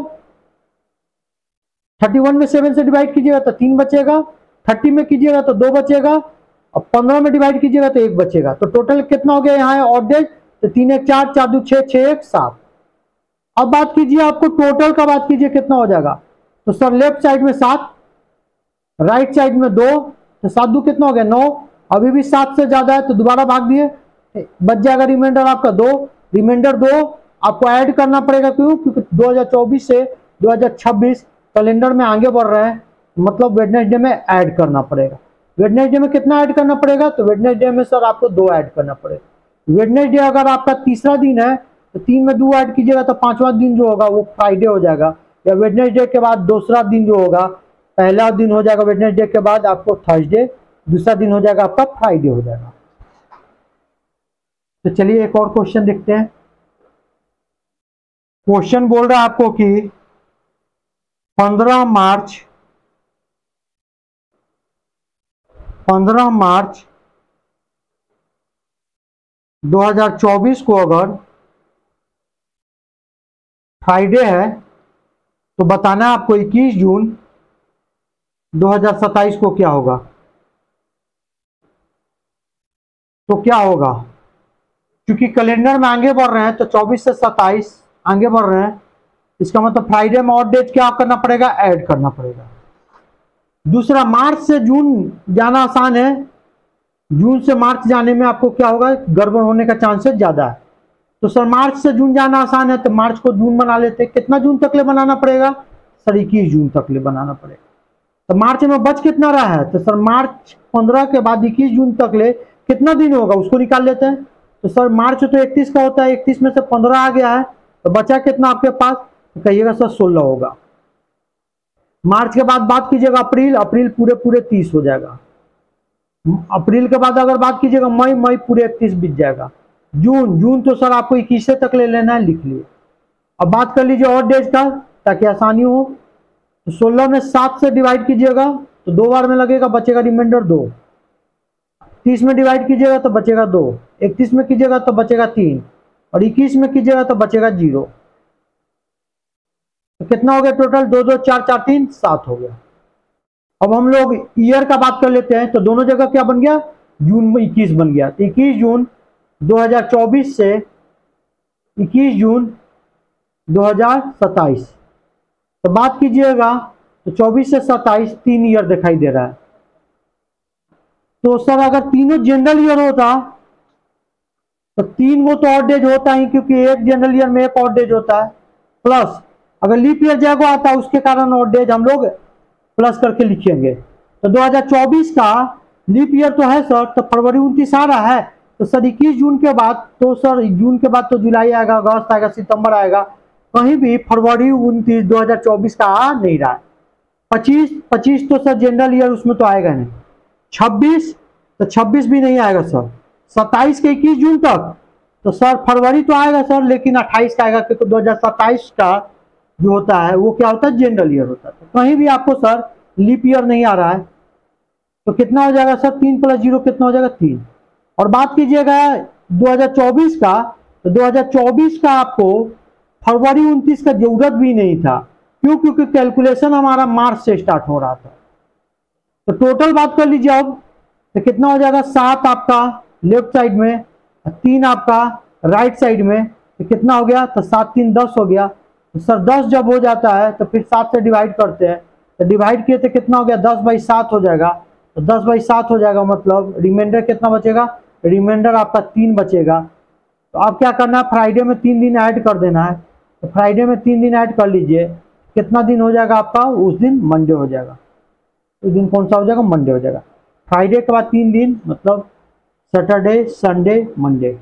इकतीस में सेवन से डिवाइड कीजिएगा तो तीन बचेगा, तीस में कीजिएगा तो दो बचेगा, और पंद्रह में डिवाइड कीजिएगा तो एक बचेगा। तो टोटल कितना हो गया यहाँ है ऑड डेज, तो तीन एक चार, चार दो छह, छह एक सात। अब बात कीजिए आपको टोटल का, बात कीजिए कितना हो जाएगा। तो सर लेफ्ट साइड में सात, राइट साइड में दो, तो सात दो कितना हो गया, नौ। अभी भी सात से ज्यादा है तो दोबारा भाग दिए, बच जाएगा रिमाइंडर आपका दो। रिमाइंडर दो आपको ऐड करना पड़ेगा, क्यों, क्योंकि दो हज़ार चौबीस से दो हज़ार छब्बीस कैलेंडर में आगे बढ़ रहे हैं, मतलब वेडनेसडे में ऐड करना पड़ेगा। वेडनेसडे में कितना ऐड करना पड़ेगा, तो वेडनेसडे में सर आपको दो ऐड करना पड़ेगा। वेडनेसडे अगर आपका तीसरा दिन है तो तीन में दो ऐड कीजिएगा तो पांचवा दिन जो होगा वो फ्राइडे हो जाएगा, या वेडनेसडे के बाद दूसरा दिन जो होगा, पहला दिन हो जाएगा वेडनेसडे के बाद आपको थर्सडे, दूसरा दिन हो जाएगा आपका फ्राइडे हो जाएगा। तो चलिए एक और क्वेश्चन देखते हैं। क्वेश्चन बोल रहा है आपको कि पंद्रह मार्च पंद्रह मार्च दो हज़ार चौबीस को अगर फ्राइडे है तो बताना है आपको इक्कीस जून दो हज़ार सत्ताईस को क्या होगा। तो क्या होगा, क्योंकि कैलेंडर में आगे बढ़ रहे हैं तो चौबीस से सत्ताईस आगे बढ़ रहे हैं, इसका मतलब फ्राइडे में ऑड डेज क्या करना पड़ेगा, ऐड करना पड़ेगा। दूसरा, मार्च से जून जाना आसान है, जून से मार्च जाने में आपको क्या होगा, गड़बड़ होने का चांसेस ज्यादा है। तो सर मार्च से जून जाना आसान है तो मार्च को जून बना लेते हैं। कितना जून तक ले बनाना पड़ेगा, सर इक्कीस जून तक ले बनाना पड़ेगा। तो मार्च में बच कितना रहा है, तो सर मार्च पंद्रह के बाद इक्कीस जून तक ले कितना दिन होगा उसको निकाल लेते हैं। तो सर मार्च तो इकतीस का होता है, इकतीस में से पंद्रह आ गया है तो बचा कितना आपके पास, तो कहिएगा सर सोलह होगा। मार्च के बाद बात कीजिएगा अप्रैल, अप्रैल पूरे पूरे तीस हो जाएगा। अप्रैल के बाद अगर बात कीजिएगा मई, मई पूरे इकतीस बीत जाएगा। जून, जून तो सर आपको इक्कीस तक ले लेना है, लिख लिए। अब बात कर लीजिए और डेज का ताकि आसानी हो। तो सोलह में सात से डिवाइड कीजिएगा तो दो बार में लगेगा, बचेगा रिमाइंडर दो। तीस में डिवाइड कीजिएगा तो बचेगा दो, इकतीस में कीजिएगा तो बचेगा तीन, और इक्कीस में कीजिएगा तो बचेगा जीरो। तो कितना हो गया टोटल, दो दो चार, चार तीन, सात हो गया। अब हम लोग ईयर का बात कर लेते हैं। तो दोनों जगह क्या बन गया, जून में इक्कीस बन गया। तो इक्कीस जून दो हज़ार चौबीस से इक्कीस जून दो हज़ार सत्ताईस। तो बात कीजिएगा तो चौबीस से सत्ताईस तीन ईयर दिखाई दे रहा है। तो सर अगर तीनों जनरल ईयर होता तो तीन वो तो ऑड डेज होता ही, क्योंकि एक जनरल ईयर में एक ऑड डेज होता है, प्लस अगर लीप ईयर जगह आता है उसके कारण ऑड डेज हम लोग प्लस करके लिखेंगे। तो दो हज़ार चौबीस का लीप ईयर तो है सर, तो फरवरी उनतीस आ रहा है, तो सर इक्कीस जून के बाद, तो सर जून के बाद तो जुलाई आएगा, अगस्त आएगा, सितंबर आएगा, कहीं भी फरवरी उनतीस दो हज़ार चौबीस का आ नहीं रहा है। पच्चीस पच्चीस तो सर जनरल ईयर उसमें तो आएगा नहीं। छब्बीस तो छब्बीस भी नहीं आएगा सर। सत्ताईस के इक्कीस जून तक तो सर फरवरी तो आएगा सर, लेकिन अट्ठाईस का आएगा, क्योंकि दो हज़ार सत्ताईस का जो होता है वो क्या होता है, जनरल ईयर होता है। तो कहीं भी आपको सर लीप ईयर नहीं आ रहा है, तो कितना हो जाएगा सर, तीन प्लस जीरो कितना हो जाएगा, तीन। और बात कीजिएगा दो हज़ार चौबीस का, तो दो हज़ार चौबीस का आपको फरवरी उनतीस का जरूरत भी नहीं था, क्यों, क्योंकि कैलकुलेशन हमारा मार्च से स्टार्ट हो रहा था। तो टोटल बात कर लीजिए अब, तो कितना हो जाएगा, सात आपका लेफ्ट साइड में, तीन आपका राइट साइड में, तो कितना हो गया, तो सात तीन दस हो गया। तो सर दस जब हो जाता है तो फिर सात से डिवाइड करते हैं, तो डिवाइड किए तो कितना हो गया, दस बाई सात हो जाएगा। तो दस बाई सात हो जाएगा, मतलब रिमाइंडर कितना बचेगा, रिमाइंडर आपका तीन बचेगा। तो आप क्या करना है, फ्राइडे में तीन दिन ऐड कर देना है। तो फ्राइडे में तीन दिन ऐड कर लीजिए, कितना दिन हो जाएगा आपका, उस दिन मंडे हो जाएगा। उस दिन कौन सा हो जाएगा, मंडे हो जाएगा। फ्राइडे के बाद तीन दिन मतलब सैटरडे संडे मंडे।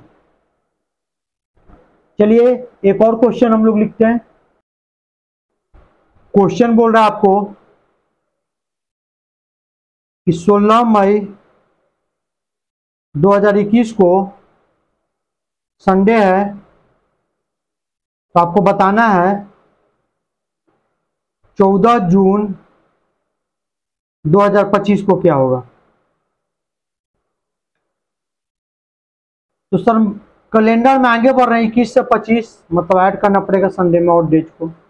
चलिए एक और क्वेश्चन हम लोग लिखते हैं। क्वेश्चन बोल रहा है आपको कि सोलह मई दो हज़ार इक्कीस को संडे है, तो आपको बताना है चौदह जून दो हज़ार पच्चीस को क्या होगा। तो सर कैलेंडर में आगे बढ़ रहे हैं, इक्कीस से पच्चीस, मतलब ऐड करना पड़ेगा संडे में और डेट को।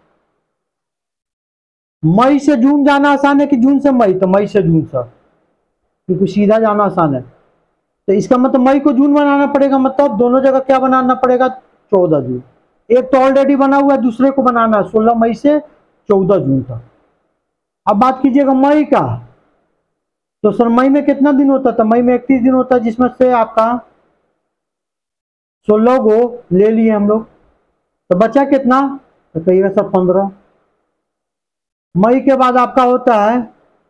मई से जून जाना आसान है कि जून से मई, तो मई से जून सर, क्योंकि सीधा जाना आसान है। तो इसका मतलब मई को जून बनाना पड़ेगा, मतलब दोनों जगह क्या बनाना पड़ेगा, चौदह जून। एक तो ऑलरेडी बना हुआ है, दूसरे को बनाना है सोलह मई से चौदह जून तक। अब बात कीजिएगा मई का, तो सर मई में कितना दिन होता था, मई में इकतीस दिन होता है, जिसमें से आपका सोलह को ले लिए हम लोग, तो बचा कितना, तो कहिएगा सर पंद्रह। मई के बाद आपका होता है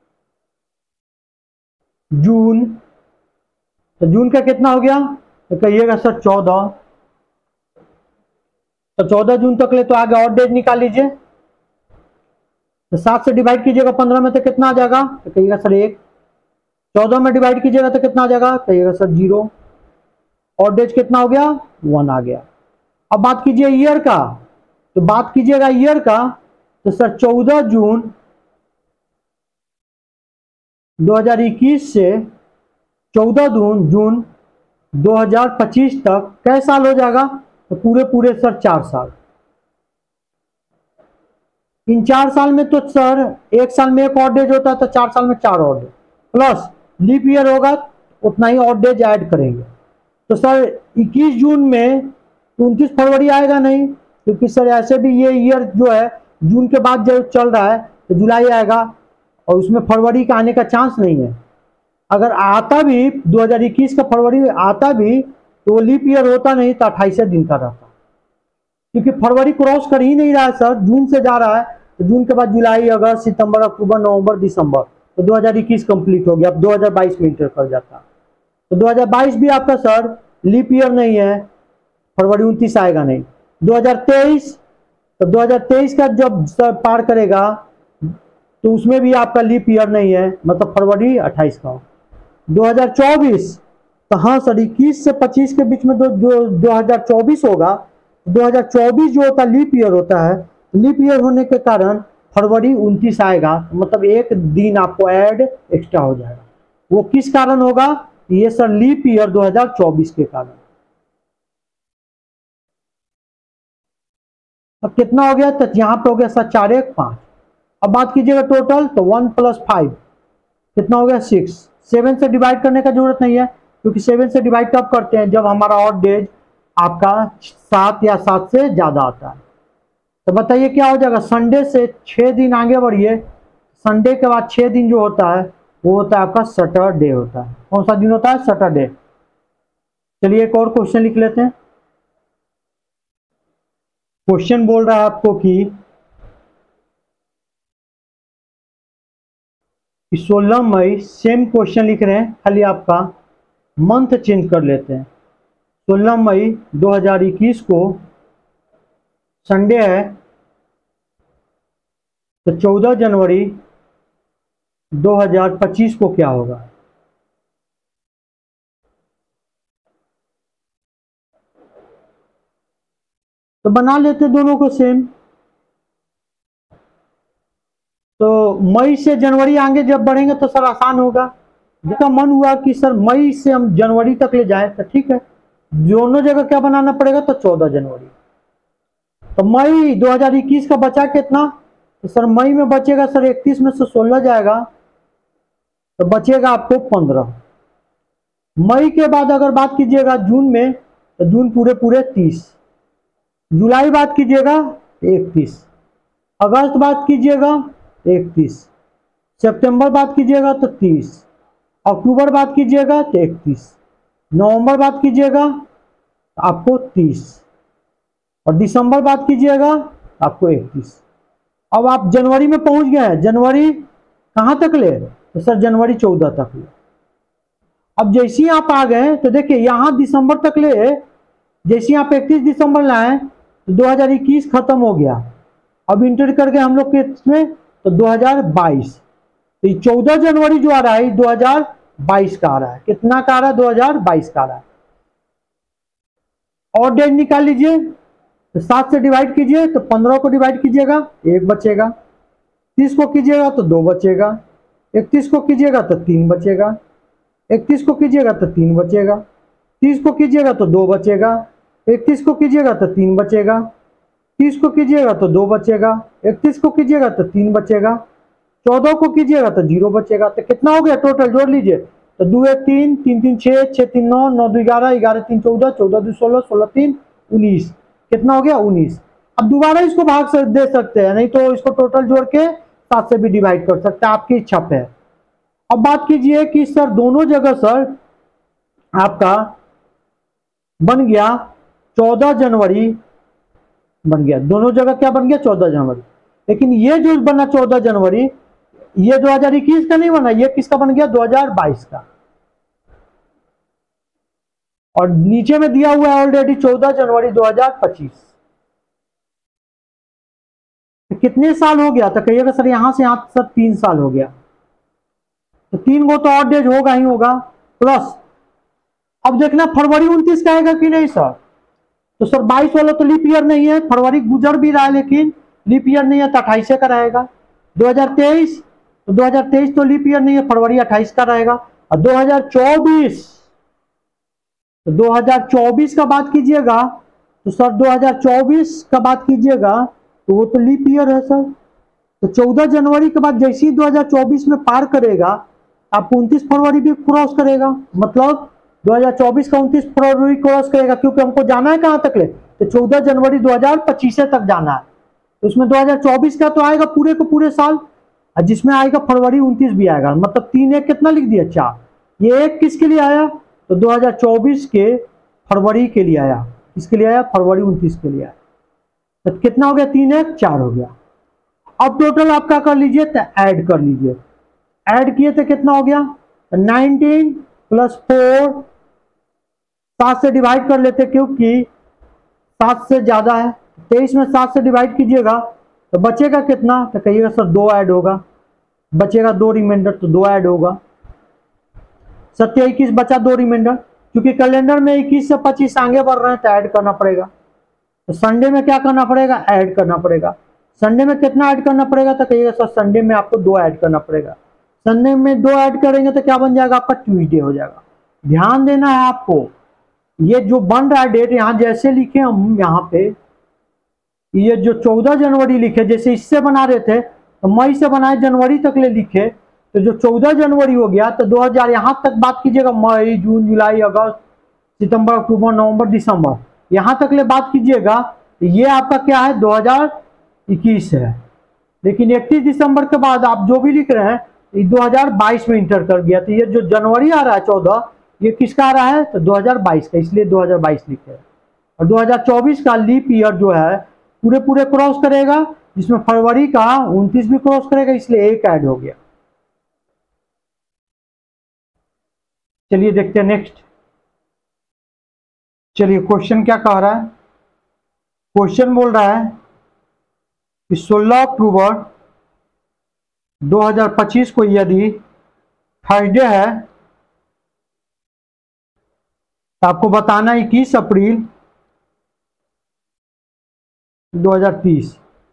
जून, तो जून का कितना हो गया, तो कहिएगा सर चौदह। तो चौदह जून तक ले, तो आगे और डेट निकाल लीजिए। तो सात से डिवाइड कीजिएगा पंद्रह में, तो कितना आ जाएगा, तो कहिएगा सर एक। चौदह में डिवाइड कीजिएगा तो कितना आ जाएगा, कहिएगा सर जीरो। और डेट कितना हो गया, वन आ गया। अब बात कीजिए ईयर का, तो बात कीजिएगा ईयर का, तो सर चौदह जून दो हज़ार इक्कीस से चौदह जून दो हज़ार पच्चीस तक कै साल हो जाएगा, तो पूरे पूरे सर चार साल। इन चार साल में तो सर एक साल में एक ऑड डेज होता है, तो चार साल में चार odd days, plus leap year होगा उतना ही ऑड डेज ऐड करेंगे। तो सर इक्कीस जून में उनतीस फरवरी आएगा नहीं, क्योंकि सर ऐसे भी ये ईयर जो है जून के बाद जो चल रहा है, तो जुलाई आएगा, और उसमें फरवरी का आने का चांस नहीं है। अगर आता भी दो हज़ार इक्कीस का फरवरी आता भी, तो वो लीप ईयर होता नहीं, तो अट्ठाईस दिन का रहता, क्योंकि फरवरी क्रॉस कर ही नहीं रहा है सर, जून से जा रहा है। तो जून के बाद जुलाई, अगस्त, सितंबर, अक्टूबर, नवंबर, दिसंबर, तो दो हज़ार इक्कीस कंप्लीट हो गया। अब दो हज़ार बाईस में इंटर कर जाता, तो दो हज़ार बाईस भी आपका सर लीप ईयर नहीं है, फरवरी उनतीस आएगा नहीं। दो हज़ार तेईस, तो दो हज़ार तेईस का जब सर पार करेगा, तो उसमें भी आपका लीप ईयर नहीं है, मतलब फरवरी अट्ठाईस का। दो हज़ार चौबीस, तो हाँ सर इक्कीस से पच्चीस के बीच में दो जो दो हज़ार चौबीस होगा, दो हज़ार चौबीस जो होता है लीप ईयर होता है, लीप ईयर होने के कारण फरवरी उनतीस आएगा, मतलब एक दिन आपको ऐड एक्स्ट्रा हो जाएगा। वो किस कारण होगा, ये सर लीप ईयर दो हज़ार चौबीस के कारण। अब कितना हो गया, तो यहाँ पे हो गया सर चार एक पाँच। अब बात कीजिएगा टोटल, तो वन प्लस फाइव कितना हो गया, सिक्स। सेवन से डिवाइड करने का जरूरत नहीं है, क्योंकि सेवन से डिवाइड कब करते हैं, जब हमारा ऑड डेज आपका सात या सात से ज्यादा आता है। तो बताइए क्या हो जाएगा, संडे से छह दिन आगे बढ़िए, संडे के बाद छह दिन जो होता है वो होता है आपका सैटरडे होता है। कौन सा दिन होता है? सैटरडे। चलिए एक और क्वेश्चन लिख लेते हैं। क्वेश्चन बोल रहा है आपको कि सोलह मई, सेम क्वेश्चन लिख रहे हैं, खाली आपका मंथ चेंज कर लेते हैं। सोलह मई दो हज़ार इक्कीस को संडे है, तो चौदह जनवरी दो हज़ार पच्चीस को क्या होगा? तो बना लेते दोनों को सेम। तो मई से जनवरी आगे जब बढ़ेंगे तो सर आसान होगा। जिसका मन हुआ कि सर मई से हम जनवरी तक ले जाए तो ठीक है, दोनों जगह क्या बनाना पड़ेगा? तो चौदह जनवरी। तो मई दो हज़ार इक्कीस का बचा कितना? तो सर मई में बचेगा सर इकतीस में से सोलह जाएगा तो बचेगा आपको पंद्रह। मई के बाद अगर बात कीजिएगा जून में, तो जून पूरे पूरे तीस। जुलाई बात कीजिएगा इकतीस। अगस्त बात कीजिएगा इकतीस। सितंबर बात कीजिएगा तो तीस। अक्टूबर बात कीजिएगा तो इकतीस। नवंबर बात कीजिएगा आपको तीस। और दिसंबर बात कीजिएगा आपको इकतीस। अब आप जनवरी में पहुंच गए हैं। जनवरी कहां तक ले? तो सर जनवरी चौदह तक ले। अब जैसे ही आप आ गए तो देखिए यहां दिसंबर तक ले, जैसे आप इकतीस दिसंबर लाए तो दो हज़ार इक्कीस खत्म हो गया। अब इंटर कर गए हम लोग के इसमें तो दो हज़ार बाईस। तो ये चौदह जनवरी जो आ रहा है दो हज़ार बाईस का आ रहा है। कितना का आ रहा है? दो हज़ार बाईस का आ रहा है। और डेट निकाल लीजिए, तो सात से डिवाइड कीजिए तो पंद्रह को डिवाइड कीजिएगा एक बचेगा। तीस को कीजिएगा तो दो बचेगा। इकतीस को कीजिएगा तो तीन बचेगा। इकतीस को कीजिएगा तो तीन बचेगा। तीस को कीजिएगा तो दो बचेगा। इकतीस को कीजिएगा तो तीन बचेगा। तीस को कीजिएगा तो दो बचेगा। इकतीस को कीजिएगा तो तीन बचेगा। चौदह को कीजिएगा तो जीरो बचेगा। तो कितना हो गया टोटल? जोड़ लीजिए तो दो एक तीन, तीन तीन छः, छः तीन नौ, नौ दो ग्यारह, ग्यारह तीन चौदह, चौदह दो सोलह, सोलह तीन उन्नीस। कितना हो गया? उन्नीस। अब दोबारा इसको भाग से दे सकते हैं, नहीं तो इसको टोटल जोड़ के सात से भी डिवाइड कर सकते हैं, आपकी इच्छा पे। अब बात कीजिए कि सर दोनों जगह सर आपका बन गया चौदह जनवरी बन गया। दोनों जगह क्या बन गया? चौदह जनवरी। लेकिन ये जो बना चौदह जनवरी, ये दो हज़ार इक्कीस का नहीं बना, ये किसका बन गया? दो हज़ार बाईस का। और नीचे में दिया हुआ है ऑलरेडी चौदह जनवरी दो हज़ार पच्चीस। तो कितने साल हो गया? तो कहिएगा सर यहां से यहां सर तीन साल हो गया। तो तीन गो तो ऑड डेज होगा ही होगा प्लस। अब देखना फरवरी उनतीस का आएगा कि नहीं सर? तो सर बाईस वाला तो लीप ईयर नहीं है, फरवरी गुजर भी रहा है लेकिन लीप ईयर नहीं है तो अट्ठाईस का रहेगा। दो हज़ार तेईस तो दो हज़ार तेईस तो लीप ईयर नहीं है, फरवरी अट्ठाईस का रहेगा। और दो हज़ार चौबीस तो दो हज़ार चौबीस का बात कीजिएगा तो सर दो हज़ार चौबीस का बात कीजिएगा तो वो तो लीप ईयर है सर। तो चौदह जनवरी के बाद जैसे ही दो हज़ार चौबीस में पार करेगा आपको उनतीस फरवरी भी क्रॉस करेगा, मतलब दो हज़ार चौबीस का उनतीस फरवरी क्रॉस करेगा, क्योंकि हमको जाना है कहां तक ले? तो चौदह जनवरी दो हज़ार पच्चीस तक जाना है। तो उसमें दो हज़ार चौबीस का तो आएगा पूरे को पूरे साल, और जिसमें आएगा फरवरी उनतीस भी आएगा, मतलब तीन एक कितना लिख दिया? चार। ये एक किसके लिए आया? तो दो हज़ार चौबीस के फरवरी के लिए आया। किसके लिए आया? फरवरी उनतीस के लिए आया। तो कितना हो गया? तीन एक चार हो गया। अब टोटल आप क्या कर लीजिए? तो ऐड कर लीजिए। ऐड किए तो कितना हो गया? नाइनटीन प्लस फोर, सात से डिवाइड कर लेते क्योंकि सात से ज्यादा है। तेईस में सात से डिवाइड कीजिएगा तो बचेगा कितना? तो कहिएगा सर दो ऐड होगा, बचेगा दो रिमाइंडर, तो दो ऐड होगा। सत्य इक्कीस बचा दो रिमाइंडर, क्योंकि कैलेंडर में इक्कीस से पच्चीस आगे बढ़ रहे हैं तो ऐड करना पड़ेगा। तो संडे में क्या करना पड़ेगा? ऐड करना पड़ेगा। संडे में कितना ऐड करना पड़ेगा? तो कहिएगा सर संडे में आपको दो ऐड करना पड़ेगा। संडे में दो ऐड करेंगे तो क्या बन जाएगा? आपका ट्यूसडे हो जाएगा। ध्यान देना है आपको, ये जो बन रहा है डेट यहां जैसे लिखे हम यहाँ पे, ये जो चौदह जनवरी लिखे जैसे इससे बना रहे थे तो मई से बनाए जनवरी तक ले लिखे, तो जो चौदह जनवरी हो गया तो दो हज़ार यहां तक बात कीजिएगा, मई जून जुलाई अगस्त सितंबर अक्टूबर नवंबर दिसंबर यहां तक ले बात कीजिएगा, तो ये आपका क्या है? दो हज़ार इक्कीस है। लेकिन इकतीस दिसंबर के बाद आप जो भी लिख रहे हैं दो हज़ार बाईस में इंटर कर गया, तो ये जो जनवरी आ रहा है चौदह, ये किसका आ रहा है, तो दो हज़ार बाईस का, इसलिए दो हज़ार बाईस लिखे हैं। और दो हज़ार चौबीस का लीप ईयर जो है पूरे पूरे क्रॉस करेगा, जिसमें फरवरी का उनतीस भी क्रॉस करेगा, इसलिए एक ऐड हो गया। चलिए देखते हैं नेक्स्ट। चलिए क्वेश्चन क्या कह रहा है, क्वेश्चन बोल रहा है कि सोलह अक्टूबर दो हज़ार पच्चीस को यदि थर्सडे है तो आपको बताना इक्कीस अप्रैल दो हज़ार तीस।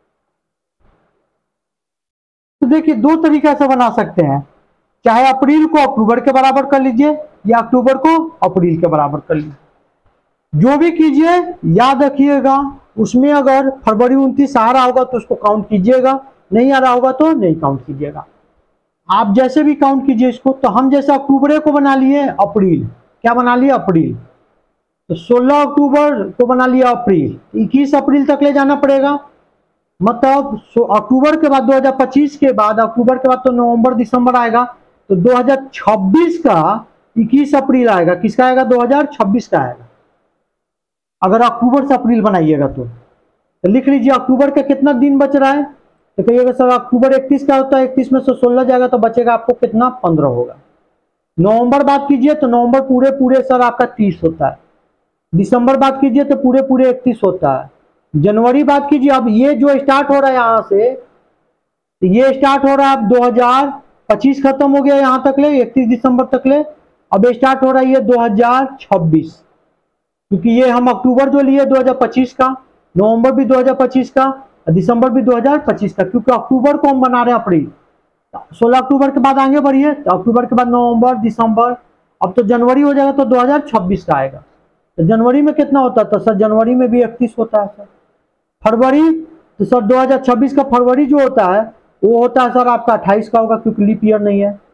तो देखिए दो तरीका से बना सकते हैं, चाहे अप्रैल को अक्टूबर के बराबर कर लीजिए या अक्टूबर को अप्रैल के बराबर कर लीजिए, जो भी कीजिए याद रखिएगा उसमें अगर फरवरी उनतीस आ रहा होगा तो उसको काउंट कीजिएगा, नहीं आ रहा होगा तो नहीं काउंट कीजिएगा। आप जैसे भी काउंट कीजिए इसको। तो हम जैसे अक्टूबर को बना लिए अप्रैल, क्या बना लिया अप्रैल, तो सोलह अक्टूबर को बना लिया अप्रैल, इक्कीस अप्रैल तक ले जाना पड़ेगा। मतलब अक्टूबर के बाद दो हज़ार पच्चीस के बाद अक्टूबर के बाद तो नवंबर दिसंबर आएगा, तो दो हज़ार छब्बीस का इक्कीस अप्रैल आएगा, किसका आएगा, दो हज़ार छब्बीस का आएगा। अगर अक्टूबर से अप्रैल बनाइएगा तो, तो लिख लीजिए अक्टूबर का कितना दिन बच रहा है, तो कहिएगा सर अक्टूबर इकतीस का होता है, इकतीस में से सोलह जाएगा तो बचेगा आपको कितना, पंद्रह होगा। नवंबर बात कीजिए तो नवंबर पूरे पूरे सर आपका तीस होता है। दिसंबर बात कीजिए तो पूरे पूरे इकतीस होता है। जनवरी बात कीजिए, अब ये जो स्टार्ट हो रहा है यहाँ से, तो ये स्टार्ट हो रहा है अब दो हज़ार पच्चीस खत्म हो गया यहाँ तक ले, इकतीस दिसंबर तक ले, अब स्टार्ट हो रहा है ये दो हज़ार छब्बीस, क्योंकि ये हम अक्टूबर जो लिए दो हज़ार पच्चीस का, नवंबर भी दो हज़ार पच्चीस का, दिसंबर भी दो हज़ार पच्चीस का, क्योंकि अक्टूबर को हम बना रहे हैं अप्रैल। सोलह अक्टूबर के बाद आगे बढ़िए, तो अक्टूबर के बाद नवंबर दिसंबर, अब तो जनवरी हो जाएगा तो दो हज़ार छब्बीस का आएगा। तो जनवरी में कितना होता है, तो सर जनवरी में भी इकतीस होता है सर। फरवरी तो सर दो हज़ार छब्बीस का फरवरी जो होता है वो होता है सर आपका अट्ठाईस का होगा, क्योंकि लीप ईयर नहीं है।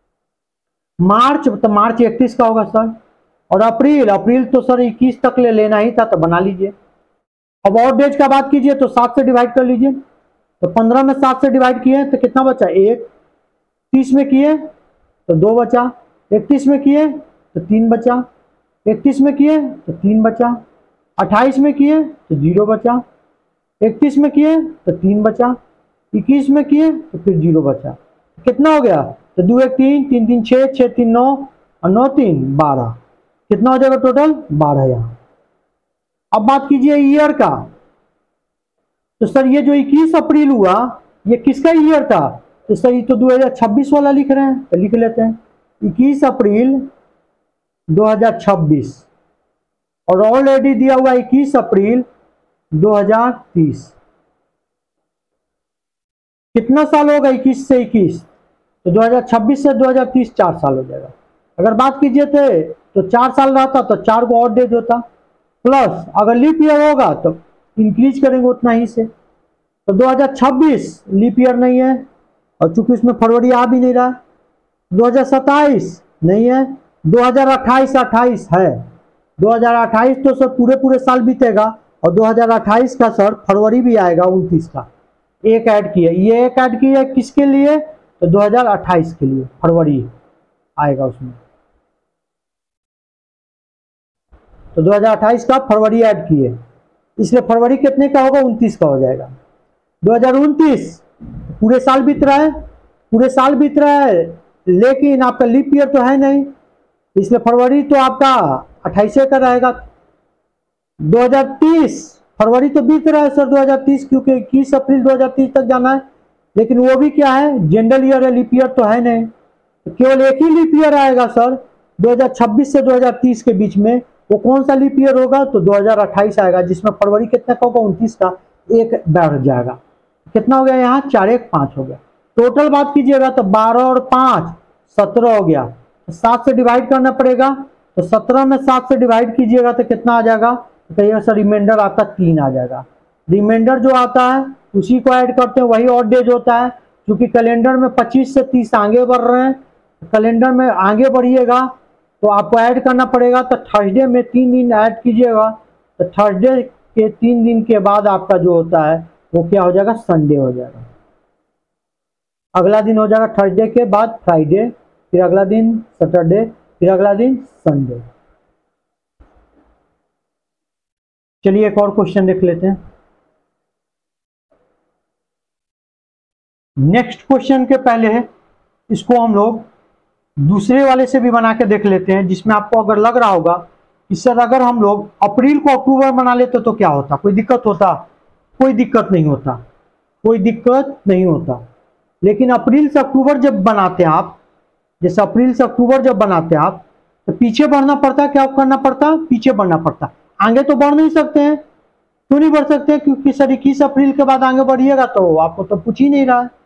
मार्च तो मार्च इकतीस का होगा सर। और अप्रैल अप्रैल तो सर इक्कीस तक ले लेना ही था, तो बना लीजिए। अब और डेज का बात कीजिए तो सात से डिवाइड कर लीजिए, तो पंद्रह में सात से डिवाइड किए तो कितना बचा, एक। तीस में किए तो दो बचा, इकतीस में किए तो तीन बचा, इकतीस में किए तो तीन बचा, अट्ठाईस में किए तो जीरो बचा, इकतीस में किए तो तीन बचा, इक्कीस में किए तो फिर जीरो बचा। कितना हो गया, तो दो एक तीन, तीन तीन छः, छः तीन नौ, और नौ तीन बारह, कितना हो जाएगा टोटल, बारह यहाँ। अब बात कीजिए ईयर का, तो सर ये जो इक्कीस अप्रैल हुआ ये किसका ईयर था, तो सर ये तो दो हज़ार छब्बीस वाला लिख रहे हैं, तो लिख लेते हैं इक्कीस अप्रैल दो हज़ार छब्बीस, और ऑलरेडी दिया हुआ इक्कीस अप्रैल दो हज़ार तीस। कितना साल होगा इक्कीस से इक्कीस, तो दो हज़ार छब्बीस से दो हज़ार तीस चार साल हो जाएगा। अगर बात कीजिए थे तो चार साल रहता तो चार को और डेज होता, प्लस अगर लीप ईयर होगा तो इंक्रीज करेंगे उतना ही से। तो दो हज़ार छब्बीस लीप ईयर नहीं है, और चूंकि इसमें फरवरी आ भी नहीं रहा। दो हज़ार सत्ताईस नहीं है, दो हज़ार अट्ठाईस अट्ठाईस है, दो हज़ार अट्ठाईस तो सर पूरे पूरे साल बीतेगा, और दो हज़ार अट्ठाईस का सर फरवरी भी आएगा उनतीस का, एक ऐड किया, ये एक ऐड किया किसके लिए, तो दो हज़ार अट्ठाईस के लिए फरवरी आएगा उसमें, तो दो हज़ार अट्ठाईस का फरवरी ऐड किए, इसलिए फरवरी कितने का होगा, उनतीस का हो जाएगा। दो हज़ार उनतीस पूरे साल बीत रहा है, पूरे साल बीत रहा है, लेकिन आपका लीप ईयर तो है नहीं, इसलिए फरवरी तो आपका अट्ठाईस का रहेगा। दो हज़ार तीस फरवरी तो बीत रहा है सर दो हज़ार तीस, क्योंकि इक्कीस अप्रैल दो हज़ार तीस तक जाना है, लेकिन वो भी क्या है, जनरल ईयर है, लीप ईयर तो है नहीं, तो केवल एक ही लीप ईयर आएगा सर दो हज़ार छब्बीस से दो हज़ार तीस के बीच में। वो कौन सा लीप ईयर होगा, तो दो हज़ार अट्ठाईस आएगा, जिसमें फरवरी कितना का होगा, उनतीस का, एक बढ़ जाएगा। कितना हो गया यहाँ, चार एक पाँच हो गया। टोटल बात कीजिएगा तो बारह और पाँच सत्रह हो गया, सात से डिवाइड करना पड़ेगा, तो सत्रह में सात से डिवाइड कीजिएगा तो कितना आ जाएगा, तो कहिएगा सर रिमाइंडर आपका तीन आ जाएगा। रिमाइंडर जो आता है उसी को ऐड करते हैं, वही ऑड डेज होता है, क्योंकि कैलेंडर में पच्चीस से तीस आगे बढ़ रहे हैं, कैलेंडर में आगे बढ़िएगा तो आपको ऐड करना पड़ेगा, तो थर्सडे में तीन दिन ऐड कीजिएगा, तो थर्सडे के तीन दिन के बाद आपका जो होता है वो क्या हो जाएगा, संडे हो जाएगा। अगला दिन हो जाएगा थर्सडे के बाद फ्राइडे, फिर अगला दिन सैटरडे, फिर अगला दिन संडे। चलिए एक और क्वेश्चन देख लेते हैं। नेक्स्ट क्वेश्चन के पहले है इसको हम लोग दूसरे वाले से भी बना के देख लेते हैं, जिसमें आपको अगर लग रहा होगा कि सर अगर हम लोग अप्रैल को अक्टूबर बना लेते तो क्या होता, कोई दिक्कत होता? कोई दिक्कत नहीं होता, कोई दिक्कत नहीं होता। लेकिन अप्रैल से अक्टूबर जब बनाते हैं आप, जैसे अप्रैल से अक्टूबर जब बनाते हैं आप, तो पीछे बढ़ना पड़ता, क्या करना पड़ता? पीछे बढ़ना पड़ता। आगे तो बढ़ नहीं सकते हैं। क्यों नहीं बढ़ सकते? क्योंकि सर इक्कीस अप्रैल के बाद आगे बढ़िएगा तो आपको तो पूछ ही नहीं रहा है,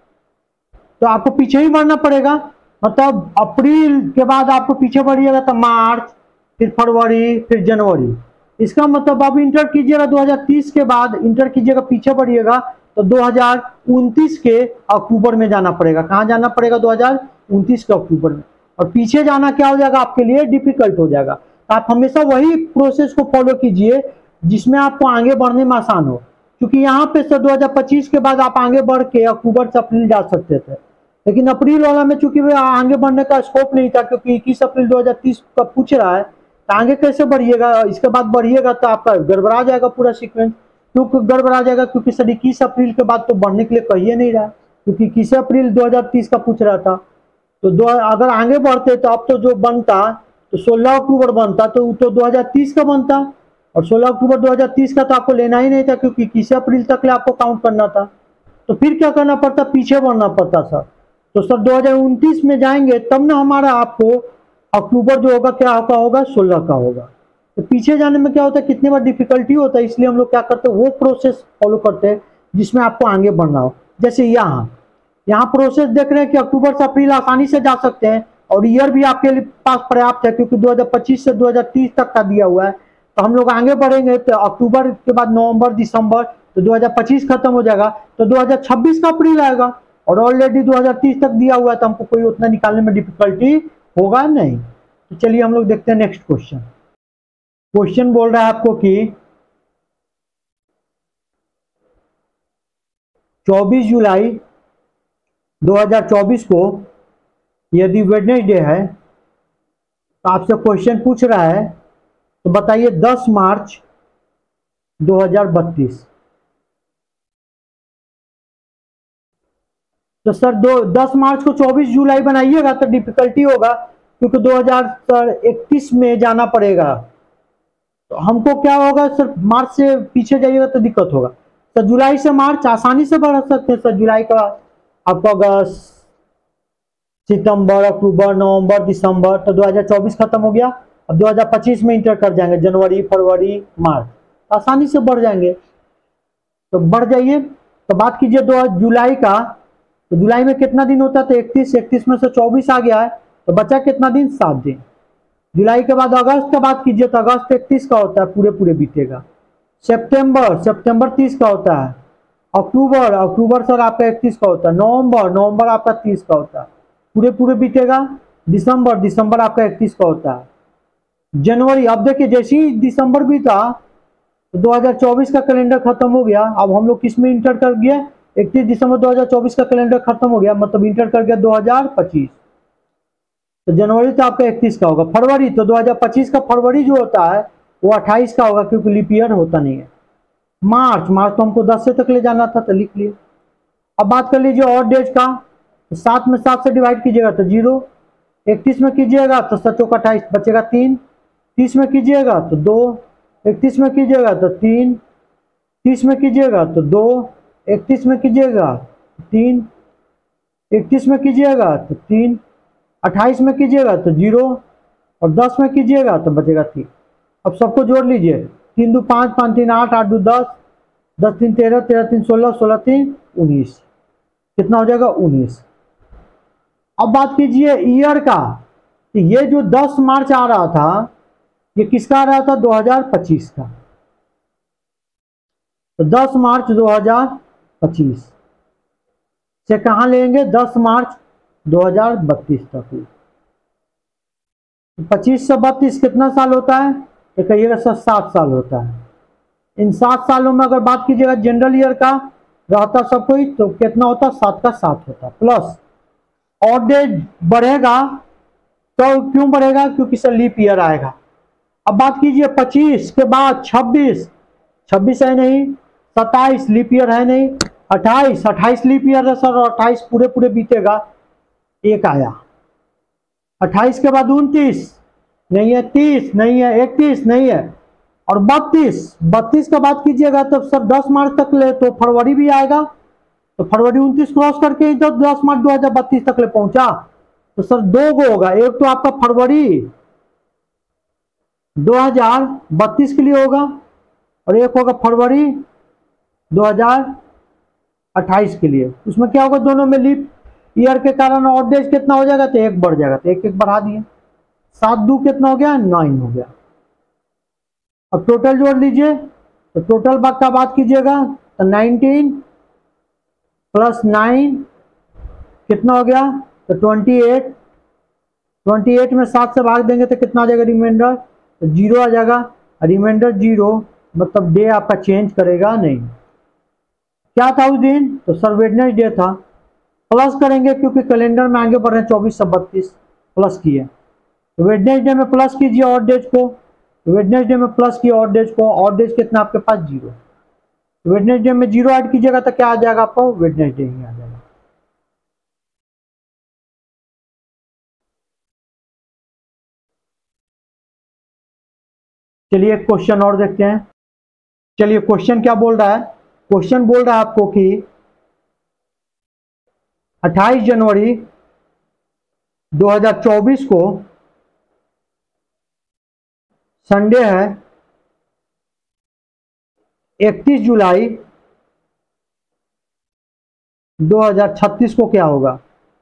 तो आपको पीछे ही बढ़ना पड़ेगा। मतलब अप्रैल के बाद आपको पीछे बढ़िएगा तो मार्च, फिर फरवरी, फिर जनवरी। इसका मतलब आप इंटर कीजिएगा दो हज़ार तीस के बाद, इंटर कीजिएगा पीछे बढ़िएगा तो दो हज़ार उनतीस के अक्टूबर में जाना पड़ेगा। कहाँ जाना पड़ेगा? दो हज़ार उनतीस के अक्टूबर में। और पीछे जाना क्या हो जाएगा? आपके लिए डिफिकल्ट हो जाएगा। तो आप हमेशा वही प्रोसेस को फॉलो कीजिए जिसमें आपको आगे बढ़ने में आसान हो, क्योंकि यहाँ पे से दो हज़ार पच्चीस के बाद आप आगे बढ़ के अक्टूबर से अप्रैल जा सकते थे, लेकिन अप्रैल वाला में चूंकि आगे बढ़ने का स्कोप नहीं था, क्योंकि इक्कीस अप्रैल दो हज़ार तीस का पूछ रहा है, तो आगे कैसे बढ़िएगा? इसके बाद बढ़िएगा तो आपका गड़बड़ा जाएगा पूरा सीक्वेंस। क्यों गड़बड़ा जाएगा? क्योंकि सर इक्कीस अप्रैल के बाद तो बढ़ने के लिए कहिए नहीं रहा, क्योंकि इक्कीस अप्रैल दो हज़ार तीस का पूछ रहा था। तो दो अगर आगे बढ़ते तो अब तो जो बनता तो सोलह अक्टूबर बनता, तो तो दो हज़ार तीस का बनता, और सोलह अक्टूबर दो हज़ार तीस का तो आपको लेना ही नहीं था, क्योंकि इक्कीस अप्रैल तक ले आपको काउंट करना था। तो फिर क्या करना पड़ता? पीछे बढ़ना पड़ता सर। तो सर दो हज़ार उनतीस में जाएंगे तब ना हमारा आपको अक्टूबर जो होगा क्या का होगा? सोलह का होगा। तो पीछे जाने में क्या होता है? कितनी बार डिफिकल्टी होता है। इसलिए हम लोग क्या करते हैं? वो प्रोसेस फॉलो करते हैं जिसमें आपको आगे बढ़ना हो। जैसे यहाँ यहाँ प्रोसेस देख रहे हैं कि अक्टूबर से अप्रैल आसानी से जा सकते हैं, और ईयर भी आपके लिए पास पर्याप्त है, क्योंकि दो हज़ार पच्चीस से दो हज़ार तीस तक का दिया हुआ है। तो हम लोग आगे बढ़ेंगे तो अक्टूबर के बाद नवंबर, दिसंबर, तो दो हज़ार पच्चीस खत्म हो जाएगा, तो दो हज़ार छब्बीस का अप्रैल आएगा, और ऑलरेडी दो हज़ार तीस तक दिया हुआ है, तो हमको कोई उतना निकालने में डिफिकल्टी होगा नहीं। तो चलिए हम लोग देखते हैं नेक्स्ट क्वेश्चन। क्वेश्चन बोल रहा है आपको कि चौबीस जुलाई दो हज़ार चौबीस को यदि वेडनेसडे है, तो आपसे क्वेश्चन पूछ रहा है, तो बताइए दस मार्च दो हज़ार बत्तीस। तो सर दो दस मार्च को चौबीस जुलाई बनाइएगा तो डिफिकल्टी होगा, क्योंकि दो हज़ार इक्कीस में जाना पड़ेगा। तो हमको क्या होगा सर? मार्च से पीछे जाइएगा तो दिक्कत होगा। सर जुलाई से मार्च आसानी से बढ़ सकते हैं सर। जुलाई का आपको अगस्त, सितंबर, अक्टूबर, नवंबर, दिसंबर, तो दो हज़ार चौबीस खत्म हो गया। अब दो हज़ार पच्चीस में इंटर कर जाएंगे, जनवरी, फरवरी, मार्च, आसानी से बढ़ जाएंगे। तो बढ़ जाइए। तो बात कीजिए दो जुलाई का, तो जुलाई में कितना दिन होता है? तो इकतीस, इकतीस में से चौबीस आ गया है, तो बचा कितना दिन? सात दिन। जुलाई के बाद अगस्त का बात कीजिए तो अगस्त इकतीस का होता है, पूरे पूरे बीतेगा। सितंबर, सितंबर तीस का होता है। अक्टूबर, अक्टूबर सर आपका इकतीस का होता है। नवंबर, नवंबर आपका तीस का होता है, पूरे पूरे बीतेगा। दिसंबर, दिसंबर आपका इकतीस का होता है। जनवरी, अब देखिए जैसे ही दिसंबर भी था तो दो हज़ार चौबीस का कैलेंडर खत्म हो गया। अब हम लोग किस में इंटर कर गए? इकतीस दिसंबर दो हज़ार चौबीस का कैलेंडर खत्म हो गया, मतलब इंटर कर गया दो हज़ार पच्चीस। तो जनवरी तो आपका इकतीस का होगा। फरवरी, तो दो हज़ार पच्चीस का फरवरी जो होता है वो अट्ठाईस का होगा, क्योंकि लीप ईयर होता नहीं है। मार्च, मार्च तो हमको दस से तक ले जाना था, तो लिख लिए। अब बात कर लीजिए और डेज का, तो सात में सात से डिवाइड कीजिएगा तो जीरो, इकतीस में कीजिएगा तो सत्तर चौक अट्ठाईस, बचेगा तीन, तीस में कीजिएगा तो दो, इकतीस में कीजिएगा तो तीन, तीस में कीजिएगा तो दो, इकतीस में कीजिएगा तो तीन, इकतीस में कीजिएगा तो तीन, अट्ठाईस में कीजिएगा तो जीरो, और दस में कीजिएगा तो बचेगा तीन। अब सबको जोड़ लीजिए, तीन दो पाँच, पाँच तीन आठ, आठ दो दस, दस तीन तेरह, तेरह तीन सोलह, सोलह तीन उन्नीस, कितना हो जाएगा? उन्नीस। अब बात कीजिए ईयर का, तो ये जो दस मार्च आ रहा था ये किसका आ रहा था? दो हज़ार पच्चीस का। तो दस मार्च दो हज़ार पच्चीस से कहां लेंगे? दस मार्च दो हज़ार बत्तीस तक। पच्चीस से बत्तीस कितना साल होता है? तो कहिएगा सर सात साल होता है। इन सात सालों में अगर बात कीजिएगा जनरल ईयर का, रहता सब कोई, तो कितना होता, सात का सात होता, प्लस ऑड डेज बढ़ेगा तो क्यों बढ़ेगा, क्योंकि सर लीप ईयर आएगा। अब बात कीजिए पच्चीस के बाद छब्बीस, छब्बीस है नहीं, सत्ताईस लीप ईयर है नहीं, अट्ठाईस, अट्ठाईस लीप ईयर है सर, और अट्ठाईस पूरे पूरे बीतेगा, एक आया। अट्ठाईस के बाद उनतीस नहीं है, तीस नहीं है, इकतीस नहीं है, और बत्तीस, बत्तीस का बात कीजिएगा तो सर दस मार्च तक ले तो फरवरी भी आएगा, तो फरवरी उनतीस क्रॉस करके ही तो दस मार्च दो हजार बत्तीस तक ले पहुंचा, तो सर दो गो होगा, एक तो आपका फरवरी दो हजार बत्तीस के लिए होगा और एक होगा फरवरी दो हजार अट्ठाईस के लिए। उसमें क्या होगा, दोनों में लीप ईयर के कारण ऑड डेज कितना हो जाएगा, तो एक बढ़ जाएगा, तो एक एक बढ़ा दिए, सात दो कितना हो गया, नाइन हो गया। अब टोटल जोड़ लीजिए, तो टोटल भाग का बात कीजिएगा तो नाइनटीन प्लस नाइन कितना हो गया, तो ट्वेंटी एट, ट्वेंटी एट में सात से भाग देंगे तो कितना आ जाएगा रिमाइंडर, तो जीरो आ जाएगा, रिमाइंडर जीरो, मतलब डे आपका चेंज करेगा नहीं। क्या था उस दिन, तो सर वेडनेसडे था, प्लस करेंगे क्योंकि कैलेंडर में आगे बढ़ रहे हैं चौबीस से बत्तीस, प्लस किए, तो वेडनेसडे में प्लस कीजिए ऑड डेज को, वेडनेसडे में प्लस किया ऑड डेज को, ऑड डेज कितना आपके पास जीरो, वेडनेसडे में जीरो ऐड कीजिएगा तो क्या आ जाएगा आपको, वेडनेसडे ही आ जाएगा। चलिए एक क्वेश्चन और देखते हैं। चलिए क्वेश्चन क्या बोल रहा है, क्वेश्चन बोल रहा है आपको कि अट्ठाईस जनवरी दो हज़ार चौबीस को संडे है, इकतीस जुलाई दो हज़ार छत्तीस को क्या होगा।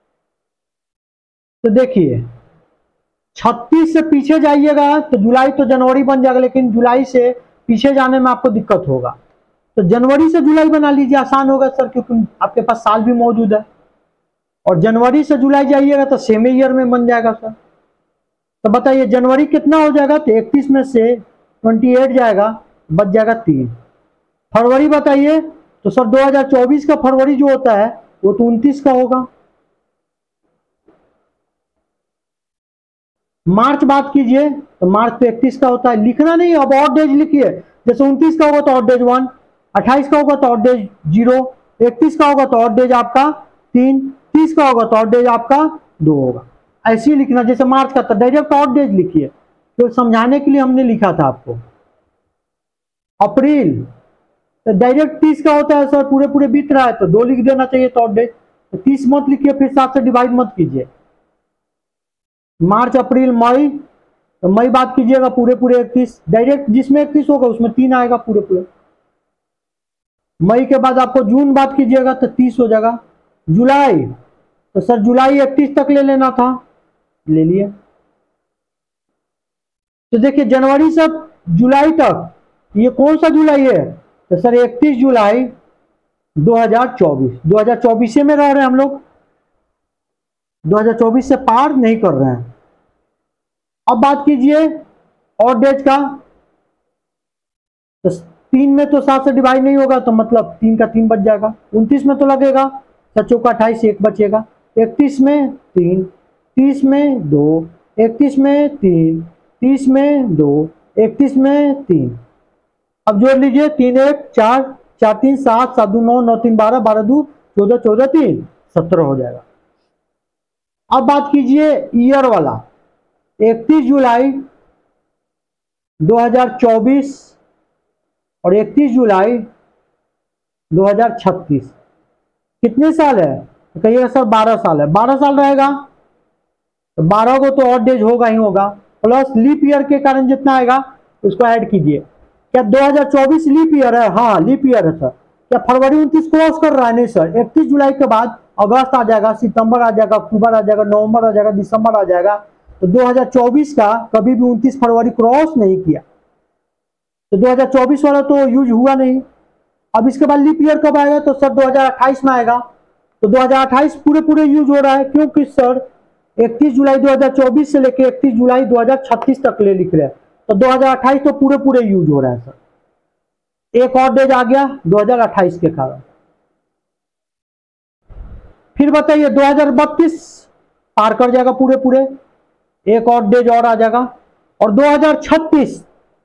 तो देखिए छत्तीस से पीछे जाइएगा तो जुलाई तो जनवरी बन जाएगा, लेकिन जुलाई से पीछे जाने में आपको दिक्कत होगा, तो जनवरी से जुलाई बना लीजिए, आसान होगा सर, क्योंकि आपके पास साल भी मौजूद है, और जनवरी से जुलाई जाइएगा तो सेम ईयर में बन जाएगा सर। तो बताइए जनवरी कितना हो जाएगा, तो इकतीस में से अट्ठाईस जाएगा, बच जाएगा तीन। फरवरी बताइए, तो सर दो हज़ार चौबीस का फरवरी जो होता है वो तो उनतीस का होगा। मार्च बात कीजिए तो मार्च तो इकतीस का होता है, लिखना नहीं, अब ऑड डेज लिखिए, जैसे उनतीस का होगा तो ऑड डेज वन, अट्ठाईस का होगा तो ऑड डेज जीरो, इकतीस का होगा तो ऑड डेज आपका तीन, तीस का होगा तो ऑड डेज आपका दो होगा, ऐसे ही लिखना। जैसे मार्च का तो डायरेक्ट ऑड डेज लिखिए, तो समझाने के लिए हमने लिखा था आपको। अप्रैल तो डायरेक्ट तीस का होता है सर, पूरे पूरे बीत रहा है तो दो लिख देना चाहिए तो ऑड डेज, तो तीस मत लिखिए, फिर सात से डिवाइड मत कीजिए। मार्च अप्रैल मई, तो मई बात कीजिएगा पूरे पूरे इकतीस, डायरेक्ट जिसमें इकतीस होगा उसमें तीन आएगा पूरे पूरे। मई के बाद आपको जून बात कीजिएगा तो तीस हो जाएगा। जुलाई तो सर जुलाई इकतीस तक ले लेना था, ले लिए। तो देखिए जनवरी से जुलाई तक ये कौन सा जुलाई है, तो सर इकतीस जुलाई दो हज़ार चौबीस, दो हज़ार चौबीस में रह रहे हैं हम लोग, दो हज़ार चौबीस से पार नहीं कर रहे हैं। अब बात कीजिए ऑड डेज का, तो तीन में तो सात से डिवाइड नहीं होगा, तो मतलब तीन का तीन बच जाएगा। उनतीस में तो लगेगा, सचो का अट्ठाईस एक बचेगा, इकतीस में तीन, तीस में दो, इकतीस में तीन, तीस में दो, इकतीस में तीन। अब जोड़ लीजिए, तीन एक चार, चार तीन सात, सात दो नौ, नौ तीन बारह, बारह दो चौदह, चौदह तीन सत्रह हो जाएगा। अब बात कीजिए ईयर वाला, इकतीस जुलाई दो हज़ार चौबीस और इकतीस जुलाई दो हज़ार छत्तीस, कितने साल है, तो कहिएगा सर बारह साल है, बारह साल रहेगा तो बारह को तो ऑड डेज होगा ही होगा, प्लस लीप ईयर के कारण जितना आएगा उसको ऐड कीजिए। क्या दो हज़ार चौबीस लीप ईयर है, हाँ लीप ईयर है सर। क्या फरवरी उनतीस क्रॉस कर रहा है, नहीं सर, इकतीस जुलाई के बाद अगस्त आ जाएगा, सितंबर आ जाएगा, अक्टूबर आ जाएगा, नवंबर आ जाएगा, दिसंबर आ जाएगा, तो दो हज़ार चौबीस का कभी भी उनतीस फरवरी क्रॉस नहीं किया, तो दो हज़ार चौबीस वाला तो यूज हुआ नहीं। अब इसके बाद लीप ईयर कब आएगा, तो सर दो हज़ार अट्ठाईस में आएगा, तो दो हज़ार अट्ठाईस पूरे पूरे यूज हो रहा है, क्योंकि सर इकतीस जुलाई दो हज़ार चौबीस से लेकर इकतीस जुलाई दो हज़ार छत्तीस तक ले लिख रहे हैं, तो दो हज़ार अट्ठाईस तो पूरे पूरे यूज हो रहा है सर। एक और डेज आ गया दो हज़ार अट्ठाईस के कारण, फिर बताइए दो हजार बत्तीस पार कर जाएगा पूरे पूरे, एक और डेज और आ जाएगा। और दो हजार छत्तीस,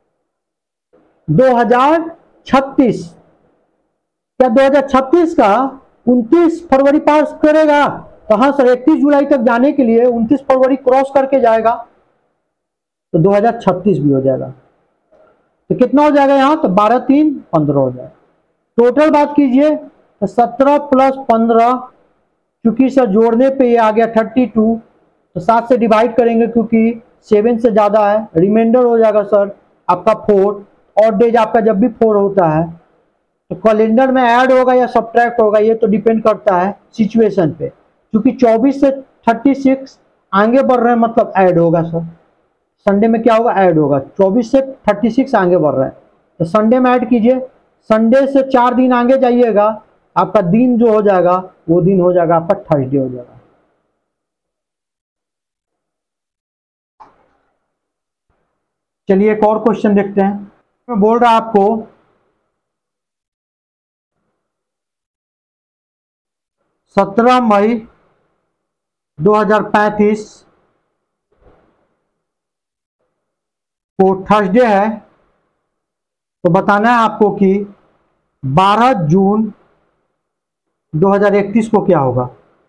दो हजार छत्तीस, क्या दो हजार छत्तीस का उनतीस फरवरी पास करेगा? तो हाँ सर, इकतीस जुलाई तक जाने के लिए उनतीस फरवरी क्रॉस करके जाएगा, तो दो हजार छत्तीस भी हो जाएगा। तो कितना हो जाएगा यहाँ? तो बारह तीन पंद्रह हो जाएगा। टोटल बात कीजिए तो सत्रह प्लस पंद्रह, क्योंकि सर जोड़ने पे ये आ गया थर्टी टू, तो सात से डिवाइड करेंगे क्योंकि सेवन से ज्यादा है, रिमाइंडर हो जाएगा सर आपका फोर। और डेज आपका जब भी फोर होता है तो कैलेंडर में ऐड होगा या सब्ट्रैक्ट होगा, ये तो डिपेंड करता है सिचुएशन पे। क्योंकि चौबीस से छत्तीस आगे बढ़ रहे हैं मतलब ऐड होगा सर। संडे में क्या होगा? ऐड होगा। चौबीस से छत्तीस आगे बढ़ रहे हैं तो संडे में ऐड कीजिए। संडे से चार दिन आगे जाइएगा, आपका दिन जो हो जाएगा वो दिन हो जाएगा आपका थर्सडे हो जाएगा। चलिए एक और क्वेश्चन देखते हैं। मैं बोल रहा आपको सत्रह मई दो हजार पैंतीस को थर्सडे है, तो बताना है आपको कि बारह जून दो हजार इक्कीस को क्या होगा।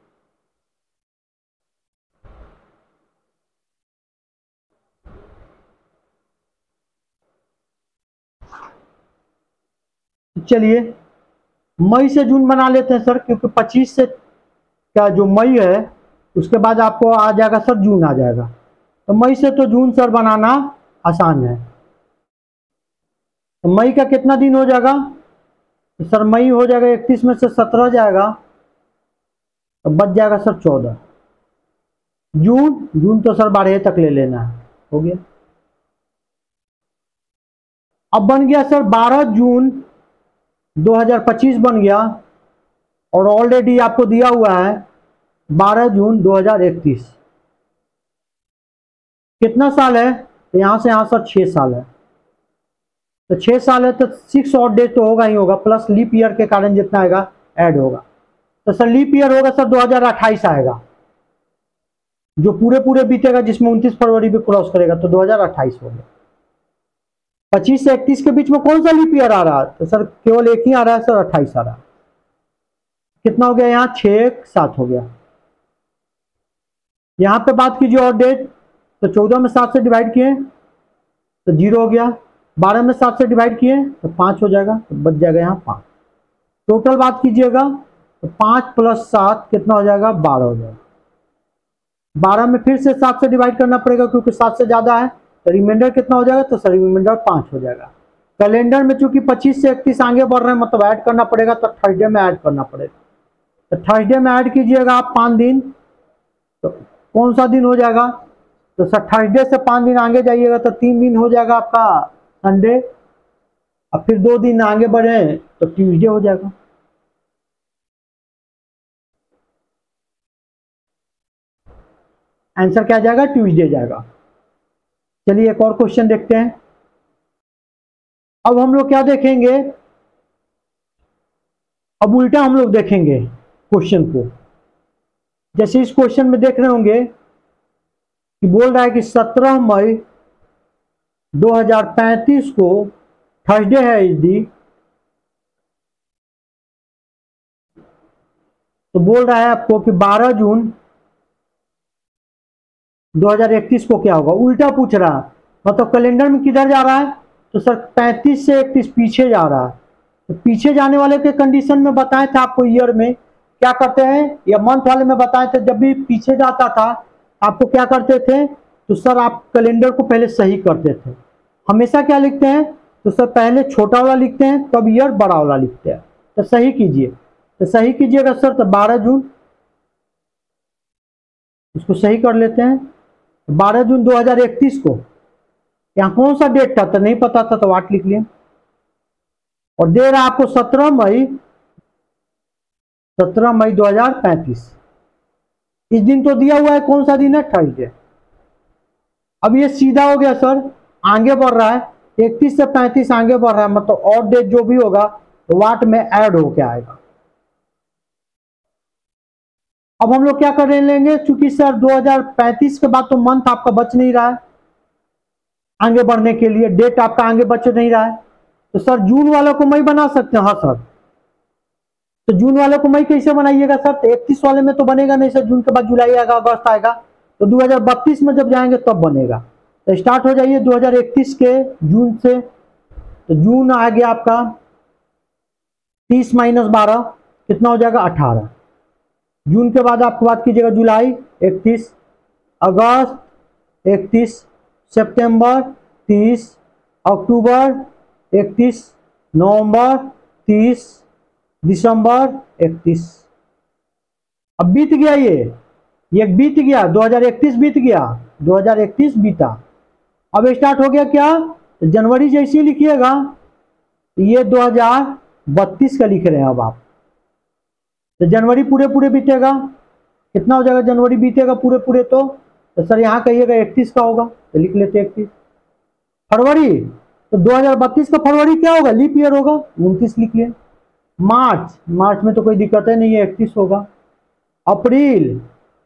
चलिए मई से जून बना लेते हैं सर, क्योंकि पच्चीस से क्या जो मई है उसके बाद आपको आ जाएगा सर जून आ जाएगा। तो मई से तो जून सर बनाना आसान है। तो मई का कितना दिन हो जाएगा? तो सर मई हो जाएगा इकतीस में से सत्रह जाएगा तो बच जाएगा सर चौदह। जून जून तो सर बारह तक ले लेना है, हो गया। अब बन गया सर बारह जून दो हजार पच्चीस बन गया, और ऑलरेडी आपको दिया हुआ है बारह जून दो हजार इक्कीस। कितना साल है? तो यहां से यहां सर छह साल है, तो छह साल है तो सिक्स और डेज तो होगा ही होगा, प्लस लीप ईयर के कारण जितना आएगा ऐड होगा। तो सर लीप ईयर होगा सर दो हजार अट्ठाईस आएगा, जो पूरे पूरे बीतेगा जिसमें उनतीस फरवरी भी क्रॉस करेगा, तो दो हजार अट्ठाईस हो गया। पच्चीस से इकतीस के बीच में कौन सा लीप ईयर आ रहा है? तो सर केवल एक ही आ रहा है सर, अट्ठाईस आ रहा है। कितना हो गया यहाँ? छह सात हो गया। यहां पे बात कीजिए और डेट, तो चौदह में सात से डिवाइड किए तो जीरो हो गया, बारह में सात से डिवाइड किए तो पांच हो जाएगा, तो बच जाएगा यहाँ पांच। टोटल बात कीजिएगा तो पांच प्लस सात कितना हो जाएगा? बारह हो जाएगा। बारह में फिर से सात से डिवाइड करना पड़ेगा क्योंकि सात से ज्यादा है, तो रिमाइंडर कितना हो जाएगा? तो सर रिमाइंडर पांच हो जाएगा। कैलेंडर में चूंकि पच्चीस से इकतीस आगे बढ़ रहे हैं मतलब ऐड करना पड़ेगा, तो थर्सडे में ऐड करना पड़ेगा। तो थर्सडे में ऐड कीजिएगा आप पांच दिन, तो कौन सा दिन हो जाएगा? तो सर थर्सडे से पांच दिन आगे जाइएगा तो तीन दिन हो जाएगा आपका संडे, अब फिर दो दिन आगे बढ़े तो ट्यूसडे हो जाएगा। आंसर क्या जाएगा? ट्यूसडे जाएगा। चलिए एक और क्वेश्चन देखते हैं। अब हम लोग क्या देखेंगे? अब उल्टा हम लोग देखेंगे क्वेश्चन को। जैसे इस क्वेश्चन में देख रहे होंगे कि बोल रहा है कि सत्रह मई दो हजार पैंतीस को थर्सडे है यदि, तो बोल रहा है आपको कि बारह जून दो हजार इक्कीस को क्या होगा। उल्टा पूछ रहा है, मतलब कैलेंडर में किधर जा रहा है? तो सर पैंतीस से इकतीस पीछे जा रहा है। तो पीछे जाने वाले के कंडीशन में बताए थे आपको, ईयर में क्या करते हैं या मंथ वाले में बताए थे, जब भी पीछे जाता था आपको क्या करते थे? तो सर आप कैलेंडर को पहले सही करते थे। हमेशा क्या लिखते हैं? तो सर पहले छोटा वाला लिखते हैं तब ईयर बड़ा वाला लिखते हैं। तो सही कीजिए, तो सही कीजिएगा सर, तो बारह जून, इसको सही कर लेते हैं। बारह जून दो हजार इकतीस को यहाँ कौन सा डेट था? तो नहीं पता था तो वाट लिख लिया। और दे रहा आपको सत्रह मई, सत्रह मई दो हजार पैंतीस। इस दिन तो दिया हुआ है, कौन सा दिन है? थर्सडे। अब ये सीधा हो गया सर, आगे बढ़ रहा है, इकतीस से पैंतीस आगे बढ़ रहा है, मतलब और डेट जो भी होगा तो वाट में ऐड होके आएगा। अब हम लोग क्या कर लेंगे, चूंकि सर दो हज़ार पैंतीस के बाद तो मंथ आपका बच नहीं रहा है आगे बढ़ने के लिए, डेट आपका आगे बच नहीं रहा है, तो सर जून वाले को मई बना सकते हैं। हाँ सर, तो जून वाले को मई कैसे बनाइएगा सर, तो इकतीस वाले में तो बनेगा नहीं सर, जून के बाद जुलाई आएगा, अगस्त आएगा, तो दो हज़ार बत्तीस में जब जाएंगे तब बनेगा। तो स्टार्ट हो जाइए दो हज़ार इक्कीस के जून से, तो जून आ गया आपका तीस माइनस बारह कितना हो जाएगा अठारह। जून के बाद आपको बात कीजिएगा जुलाई इकतीस, अगस्त इकतीस, सितंबर तीस, अक्टूबर इकतीस, नवंबर तीस, दिसंबर इकतीस। अब बीत गया, ये ये बीत गया, दो हज़ार इकतीस बीत गया, दो हज़ार इकतीस बीता। अब स्टार्ट हो गया क्या, तो जनवरी जैसे ही लिखिएगा, ये दो हज़ार बत्तीस का लिख रहे हैं अब आप, तो जनवरी पूरे पूरे बीतेगा, कितना हो जाएगा जनवरी बीतेगा पूरे पूरे, तो, तो सर यहाँ कहिएगा इकतीस का होगा, तो लिख लेते इकतीस। फरवरी, तो दो हज़ार बत्तीस का फरवरी क्या होगा, लीप ईयर होगा, उनतीस लिख लिए। मार्च, मार्च में तो कोई दिक्कत है नहीं है, इकतीस होगा। अप्रैल,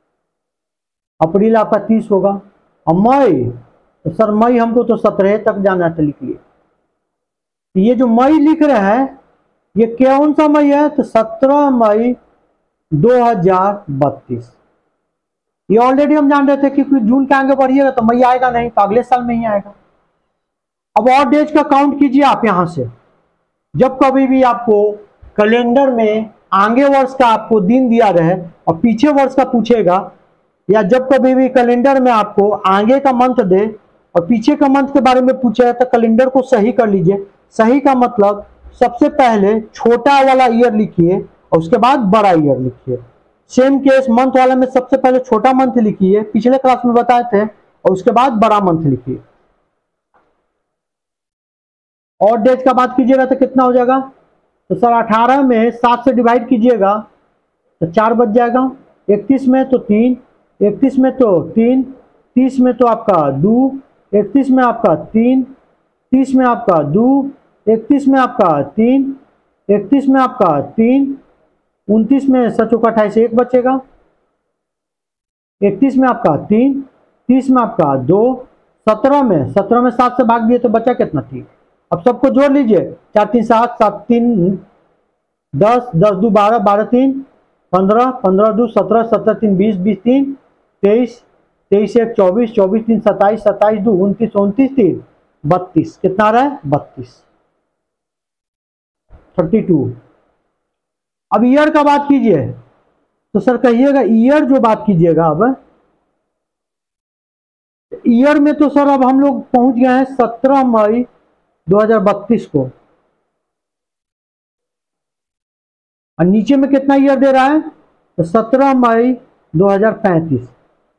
अप्रैल आपका तीस होगा। और मई, तो सर मई हमको तो सत्रह तक जाना है, तो लिख लिए। ये जो मई लिख रहे हैं ये कौन सा मई है, तो सत्रह मई दो हज़ार बत्तीस। ये ऑलरेडी हम जान रहे थे कि जून के आगे बढ़िएगा तो मई आएगा नहीं, तो अगले साल में ही आएगा। अब और डेज का काउंट कीजिए आप यहां से, जब कभी भी आपको कैलेंडर में आगे वर्ष का आपको दिन दिया रहे और पीछे वर्ष का पूछेगा, या जब कभी भी कैलेंडर में आपको आगे का मंथ दे और पीछे का मंथ के बारे में पूछे, तो कैलेंडर को सही कर लीजिए। सही का मतलब सबसे पहले छोटा वाला ईयर लिखिए और उसके बाद बड़ा ईयर लिखिए। सेम केस मंथ वाला में सबसे पहले छोटा मंथ लिखिए, पिछले क्लास में बताए थे, और उसके बाद बड़ा मंथ लिखिए। और डेज का बात कीजिएगा तो कितना हो जाएगा, तो सर अठारह में सात से डिवाइड कीजिएगा तो चार बच जाएगा। इकतीस में तो तीन, इकतीस में तो तीन, तीस में तो आपका दो, इकतीस में आपका तीन, तीस में आपका दो, इकतीस में आपका तीन, इकतीस में आपका तीन, उनतीस में सचो का अट्ठाईस एक बचेगा, इकतीस में आपका तीन, तीस में आपका दो, सत्रह में सत्रह में सात से भाग दिए तो बचा कितना, तीन। अब सबको जोड़ लीजिए, चार तीन सात, सात तीन दस, दस दो बारह, बारह तीन पंद्रह, पंद्रह दो सत्रह, सत्रह तीन बीस, बीस तीन तेईस, तेईस एक चौबीस, चौबीस तीन सत्ताईस, सत्ताईस दो उनतीस, उनतीस तीन बत्तीस, कितना आ रहा है बत्तीस, थर्टी टू। अब ईयर का बात कीजिए तो सर कहिएगा ईयर जो बात कीजिएगा, अब ईयर में तो सर अब हम लोग पहुंच गए हैं सत्रह मई दो हज़ार बत्तीस को, और नीचे में कितना ईयर दे रहा है, तो सत्रह मई दो हज़ार पैंतीस।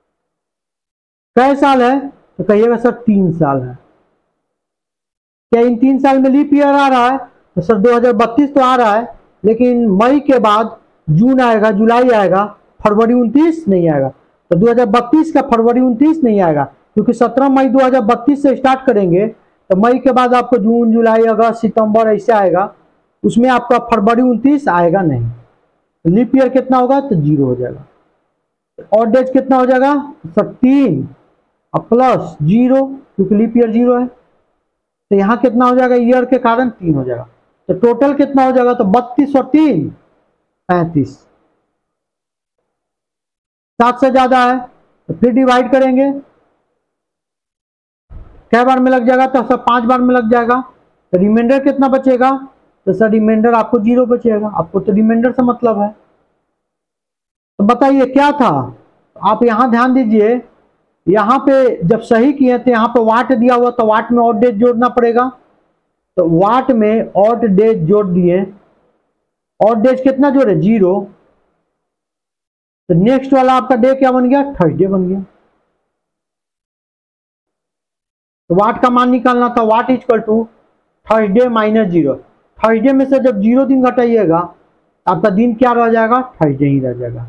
कै साल है, तो कहिएगा सर तीन साल है। क्या इन तीन साल में लीप ईयर आ रहा है, तो सर दो हज़ार बत्तीस तो आ रहा है, लेकिन मई के बाद जून आएगा, जुलाई आएगा, फरवरी उनतीस नहीं आएगा, तो दो हज़ार बत्तीस का फरवरी उनतीस नहीं आएगा, क्योंकि सत्रह मई दो हज़ार बत्तीस से स्टार्ट करेंगे तो मई के बाद आपको जून, जुलाई, अगस्त, सितंबर ऐसे आएगा, उसमें आपका फरवरी उनतीस आएगा नहीं। तो लीप ईयर कितना होगा, तो जीरो हो जाएगा। और डेज कितना हो जाएगा, सर तीन और प्लस जीरो, क्योंकि लीप ईयर जीरो है, तो यहाँ कितना हो जाएगा, ईयर के कारण तीन हो जाएगा, तो टोटल कितना हो जाएगा, तो बत्तीस और तीन पैंतीस। सात से ज्यादा है तो फिर डिवाइड करेंगे, कै बार में लग जाएगा, तो सर पांच बार में लग जाएगा, तो रिमाइंडर कितना बचेगा, तो सर रिमाइंडर आपको जीरो बचेगा, आपको तो रिमाइंडर से मतलब है। तो बताइए क्या था, आप यहां ध्यान दीजिए, यहाँ पे जब सही किए थे यहाँ पे वाट दिया हुआ, तो वाट में ऑड डेज जोड़ना पड़ेगा, तो वाट में ऑड डेज जोड़ दिए, ऑड डेज कितना जोड़े, जीरो, तो नेक्स्ट वाला आपका डे क्या बन गया, थर्सडे बन गया। तो वाट का मान निकालना था, what equal to Thursday minus zero, Thursday में से जब जीरो दिन घटाइएगा आपका दिन क्या रह जाएगा, थर्सडे ही रह जाएगा।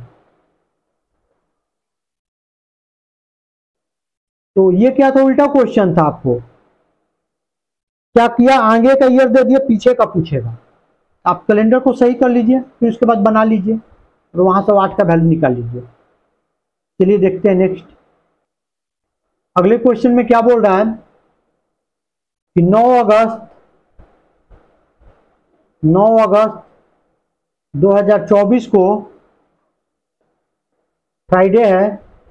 तो ये क्या था, उल्टा क्वेश्चन था, आपको क्या किया, आगे का ईयर दे दिया, पीछे का पूछेगा, आप कैलेंडर को सही कर लीजिए, फिर उसके बाद बना लीजिए। और वहां से वाट का वैल्यू निकाल लीजिए। चलिए देखते हैं नेक्स्ट। अगले क्वेश्चन में क्या बोल रहा है कि नौ अगस्त नौ अगस्त दो हज़ार चौबीस को फ्राइडे है,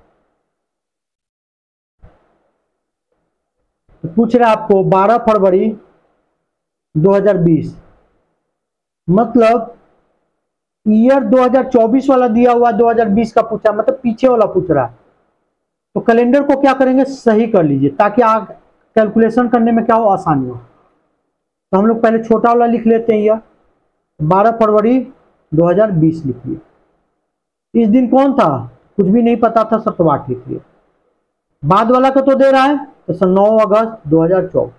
तो पूछ रहा है आपको बारह फरवरी दो हज़ार बीस, मतलब ईयर दो हज़ार चौबीस वाला दिया हुआ दो हज़ार बीस का पूछा, मतलब पीछे वाला पूछ रहा है। तो कैलेंडर को क्या करेंगे, सही कर लीजिए ताकि आप कैलकुलेशन करने में क्या हो, आसानी हो। तो हम लोग पहले छोटा वाला लिख लेते हैं, ईयर बारह फरवरी दो हज़ार बीस लिखिए। इस दिन कौन था, कुछ भी नहीं पता था सर, तो वाट लिखिए। बाद वाला को तो दे रहा है, तो सर नौ अगस्त दो हज़ार चौबीस।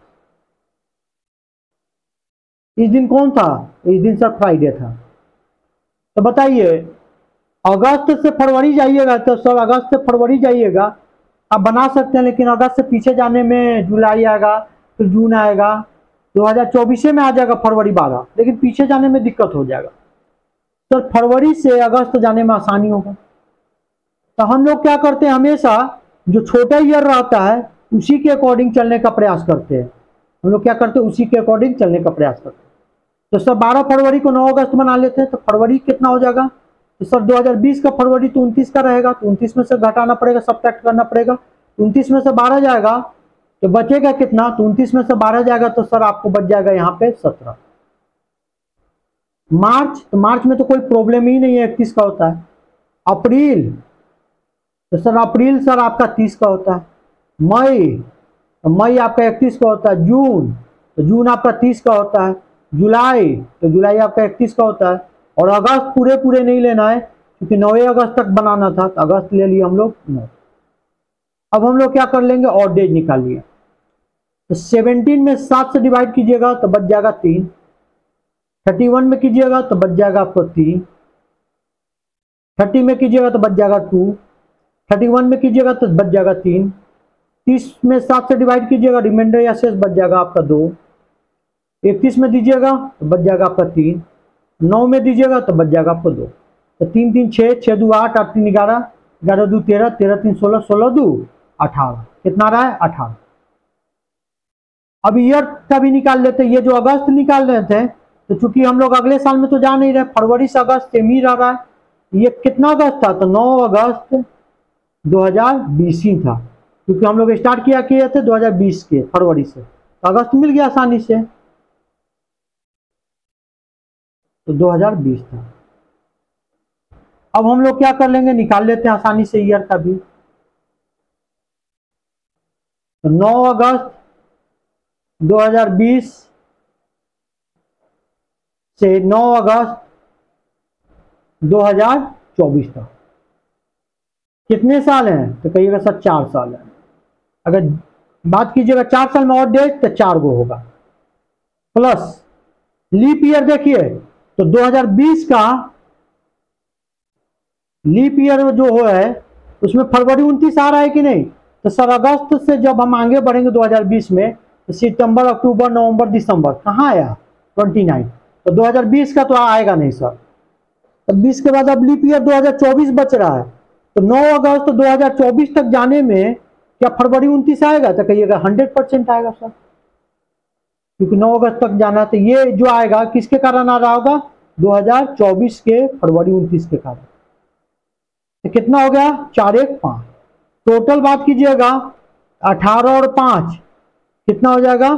इस दिन कौन था, इस दिन सर फ्राइडे था। तो बताइए अगस्त से फरवरी जाइएगा तो सर अगस्त से फरवरी जाइएगा आप बना सकते हैं, लेकिन अगस्त से पीछे जाने में जुलाई आएगा, फिर जून आएगा, दो हज़ार चौबीस में आ जाएगा फरवरी बारह, लेकिन पीछे जाने में दिक्कत हो जाएगा। तो फरवरी से अगस्त जाने में आसानी होगा। तो हम लोग क्या करते हैं, हमेशा जो छोटा ईयर रहता है उसी के अकॉर्डिंग चलने का प्रयास करते हैं। हम लोग क्या करते हैं, उसी के अकॉर्डिंग चलने का प्रयास करते हैं। तो सर बारह फरवरी को नौ अगस्त बना लेते हैं, तो फरवरी कितना हो जाएगा, तो सर दो हज़ार बीस का फरवरी तो उनतीस का रहेगा, तो उनतीस में से घटाना पड़ेगा, सब्ट्रैक्ट करना पड़ेगा। उनतीस में से बारह जाएगा तो बचेगा कितना, तो उनतीस में से बारह जाएगा तो सर आपको बच जाएगा यहाँ पे सत्रह। मार्च, तो मार्च में तो कोई प्रॉब्लम ही नहीं है, इकतीस का होता है। अप्रैल, तो सर अप्रैल सर आपका तीस का होता है। मई, तो मई आपका इकतीस का होता है। जून, तो जून आपका तीस का होता है। जुलाई, तो जुलाई आपका इकतीस का होता है। और अगस्त पूरे पूरे नहीं लेना है क्योंकि नौ अगस्त तक बनाना था, तो अगस्त ले लिए हम लोग नौ। अब हम लोग क्या कर लेंगे, और डेज निकाल लिए। तो सेवनटीन में सात से डिवाइड कीजिएगा तो बच जाएगा तीन। थर्टी वन में कीजिएगा तो बच जाएगा आपको तीन। थर्टी में कीजिएगा तो बच जाएगा टू। थर्टी वन में कीजिएगा तो बच जाएगा तीन। तीस में सात से डिवाइड कीजिएगा, रिमाइंडर या शेष बच जाएगा आपका दो। इकतीस में दीजिएगा तो बच जाएगा आपका तीन। नौ में दीजिएगा तो बच जाएगा आपको दो। तो तीन तीन छः, छः दो आठ, आठ तीन ग्यारह, ग्यारह दो तेरह, तेरह तीन सोलह, सोलह दो अठारह। कितना रहा है, अठारह। अब ईयर का भी निकाल लेते हैं। ये जो अगस्त निकाल रहे थे, तो चूंकि हम लोग अगले साल में तो जा नहीं रहे, फरवरी से अगस्त सेम ही रह रहा है। ये कितना अगस्त था, तो नौ अगस्त दो हज़ार बीस ही था, क्योंकि हम लोग स्टार्ट किया किए थे दो हज़ार बीस के फरवरी से, तो अगस्त मिल गया आसानी से, तो दो हज़ार बीस था। अब हम लोग क्या कर लेंगे, निकाल लेते हैं आसानी से ईयर का भी। तो नौ अगस्त दो हज़ार बीस से नौ अगस्त दो हज़ार चौबीस तक कितने साल हैं, तो कहिएगा सर चार साल है। अगर बात कीजिएगा चार साल में और डेज, तो चार गो होगा। प्लस लीप ईयर देखिए, तो दो हज़ार बीस का लीप ईयर जो हो है उसमें फरवरी उनतीस आ रहा है कि नहीं, तो सर अगस्त से जब हम आगे बढ़ेंगे दो हज़ार बीस में, तो सितंबर, अक्टूबर, नवंबर, दिसंबर कहाँ आया, उनतीस। तो दो हज़ार बीस का तो आएगा नहीं सर। तो बीस के बाद अब लीप ईयर दो हज़ार चौबीस बच रहा है, तो नौ अगस्त दो हज़ार चौबीस तक जाने में क्या फरवरी उनतीस आएगा, तो कहिएगा हंड्रेड परसेंट आएगा सर, क्योंकि नौ अगस्त तक जाना। तो ये जो आएगा किसके कारण आ रहा होगा, दो हज़ार चौबीस के फरवरी उनतीस के कारण। तो कितना हो गया, चार एक पांच। टोटल बात कीजिएगा अठारह और पांच कितना हो जाएगा,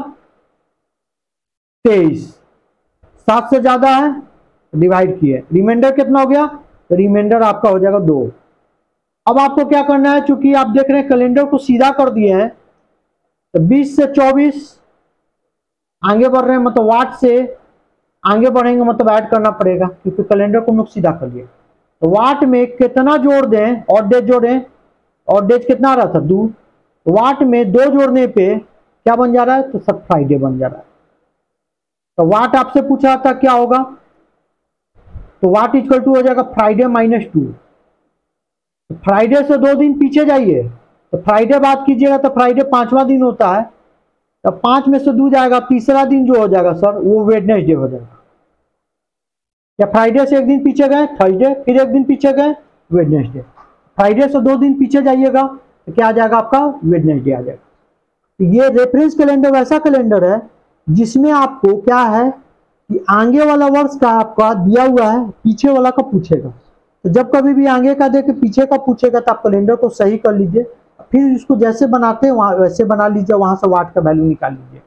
तेईस। सात से ज्यादा है, डिवाइड किए, रिमाइंडर कितना हो गया, तो रिमाइंडर आपका हो जाएगा दो। अब आपको क्या करना है, चूंकि आप देख रहे हैं कैलेंडर को सीधा कर दिए हैं, तो बीस से चौबीस आगे बढ़ रहे हैं, मतलब वाट से आगे बढ़ेंगे, मतलब ऐड करना पड़ेगा, क्योंकि कैलेंडर को हम लोग सीधा कर लिए। तो वाट में कितना जोड़ दें, और डेज जोड़ें, और डेज कितना आ रहा था, दो। वाट में दो जोड़ने पे क्या बन जा रहा है, तो सब फ्राइडे बन जा रहा है। तो वाट आपसे पूछा था क्या होगा, तो वाट इक्वल टू हो जाएगा फ्राइडे माइनस टू। फ्राइडे से दो दिन पीछे जाइए, तो फ्राइडे बात कीजिएगा तो फ्राइडे पांचवा दिन होता है, तो पांच में से दो जाएगा, तीसरा दिन जो हो जाएगा सर वो वेडनेसडे हो जाएगा। या फ्राइडे से एक दिन पीछे गए थर्सडे, फिर एक दिन पीछे गए वेडनेसडे, फ्राइडे से दो दिन पीछे जाइएगा तो क्या आ जाएगा आपका वेडनेसडे आ जाएगा। तो ये रेफरेंस कैलेंडर वैसा कैलेंडर है जिसमें आपको क्या है कि आगे वाला वर्ष का आपका दिया हुआ है, पीछे वाला का पूछेगा। तो जब कभी भी आगे का दे के पीछे का पूछेगा तो आप कैलेंडर को सही कर लीजिए, फिर इसको जैसे बनाते हैं वहां वैसे बना लीजिए, वहां से वाट का वैल्यू निकाल लीजिए।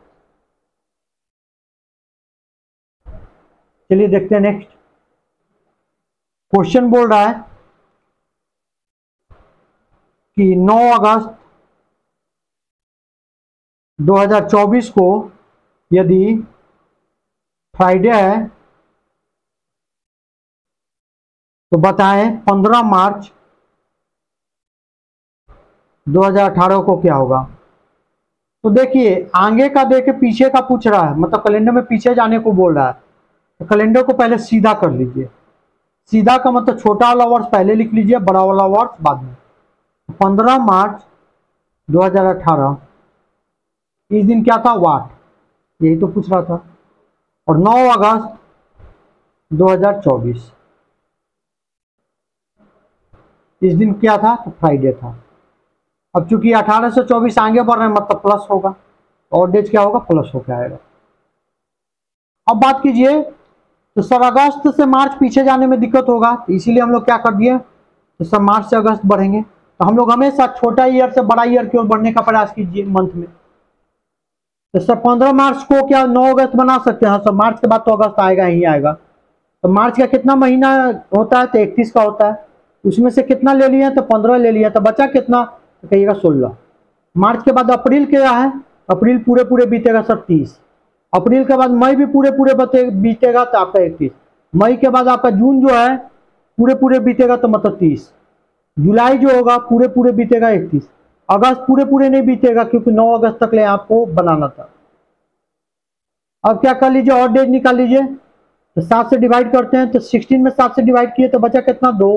चलिए देखते हैं नेक्स्ट क्वेश्चन। बोल रहा है कि नौ अगस्त दो हज़ार चौबीस को यदि फ्राइडे है तो बताएं पंद्रह मार्च दो हज़ार अठारह को क्या होगा। तो देखिए आगे का देके पीछे का पूछ रहा है, मतलब कैलेंडर में पीछे जाने को बोल रहा है। तो कैलेंडर को पहले सीधा कर लीजिए, सीधा का मतलब छोटा वाला वर्ष पहले लिख लीजिए, बड़ा वाला वर्ष बाद में। पंद्रह मार्च दो हज़ार अठारह इस दिन क्या था वाट, यही तो पूछ रहा था। और नौ अगस्त दो हज़ार चौबीस इस दिन क्या था तो फ्राइडे था। अब चूंकि अठारह से चौबीस आगे बढ़ रहे हैं मतलब प्लस होगा, और डेज क्या होगा प्लस होकर आएगा। अब बात कीजिए तो सर अगस्त से मार्च पीछे जाने में दिक्कत होगा, तो इसीलिए हम लोग क्या कर दिए तो सर मार्च से अगस्त बढ़ेंगे। तो हम लोग हमेशा छोटा ईयर से बड़ा ईयर की ओर बढ़ने का प्रयास कीजिए मंथ में। तो सर पंद्रह मार्च को क्या नौ अगस्त बना सकते हैं? सर मार्च के बाद तो अगस्त आएगा ही आएगा। तो मार्च का कितना महीना होता है तो इकतीस का होता है, उसमें से कितना ले लिया तो पंद्रह ले लिया, तो बचा कितना तो कहिएगा सोलह। मार्च के बाद अप्रैल क्या है, अप्रैल पूरे पूरे बीतेगा सर तीस। अप्रैल के बाद मई भी पूरे पूरे बीतेगा तो आपका इकतीस। मई के बाद आपका जून जो है पूरे पूरे बीतेगा तो मतलब तीस। जुलाई जो होगा पूरे पूरे बीतेगा इकतीस। अगस्त पूरे पूरे नहीं बीतेगा क्योंकि नौ अगस्त तक ले आपको बनाना था। अब क्या कर लीजिए और डेज निकाल लीजिए। तो सात से डिवाइड करते हैं तो सिक्सटीन में सात से डिवाइड किए तो बचा कितना दो।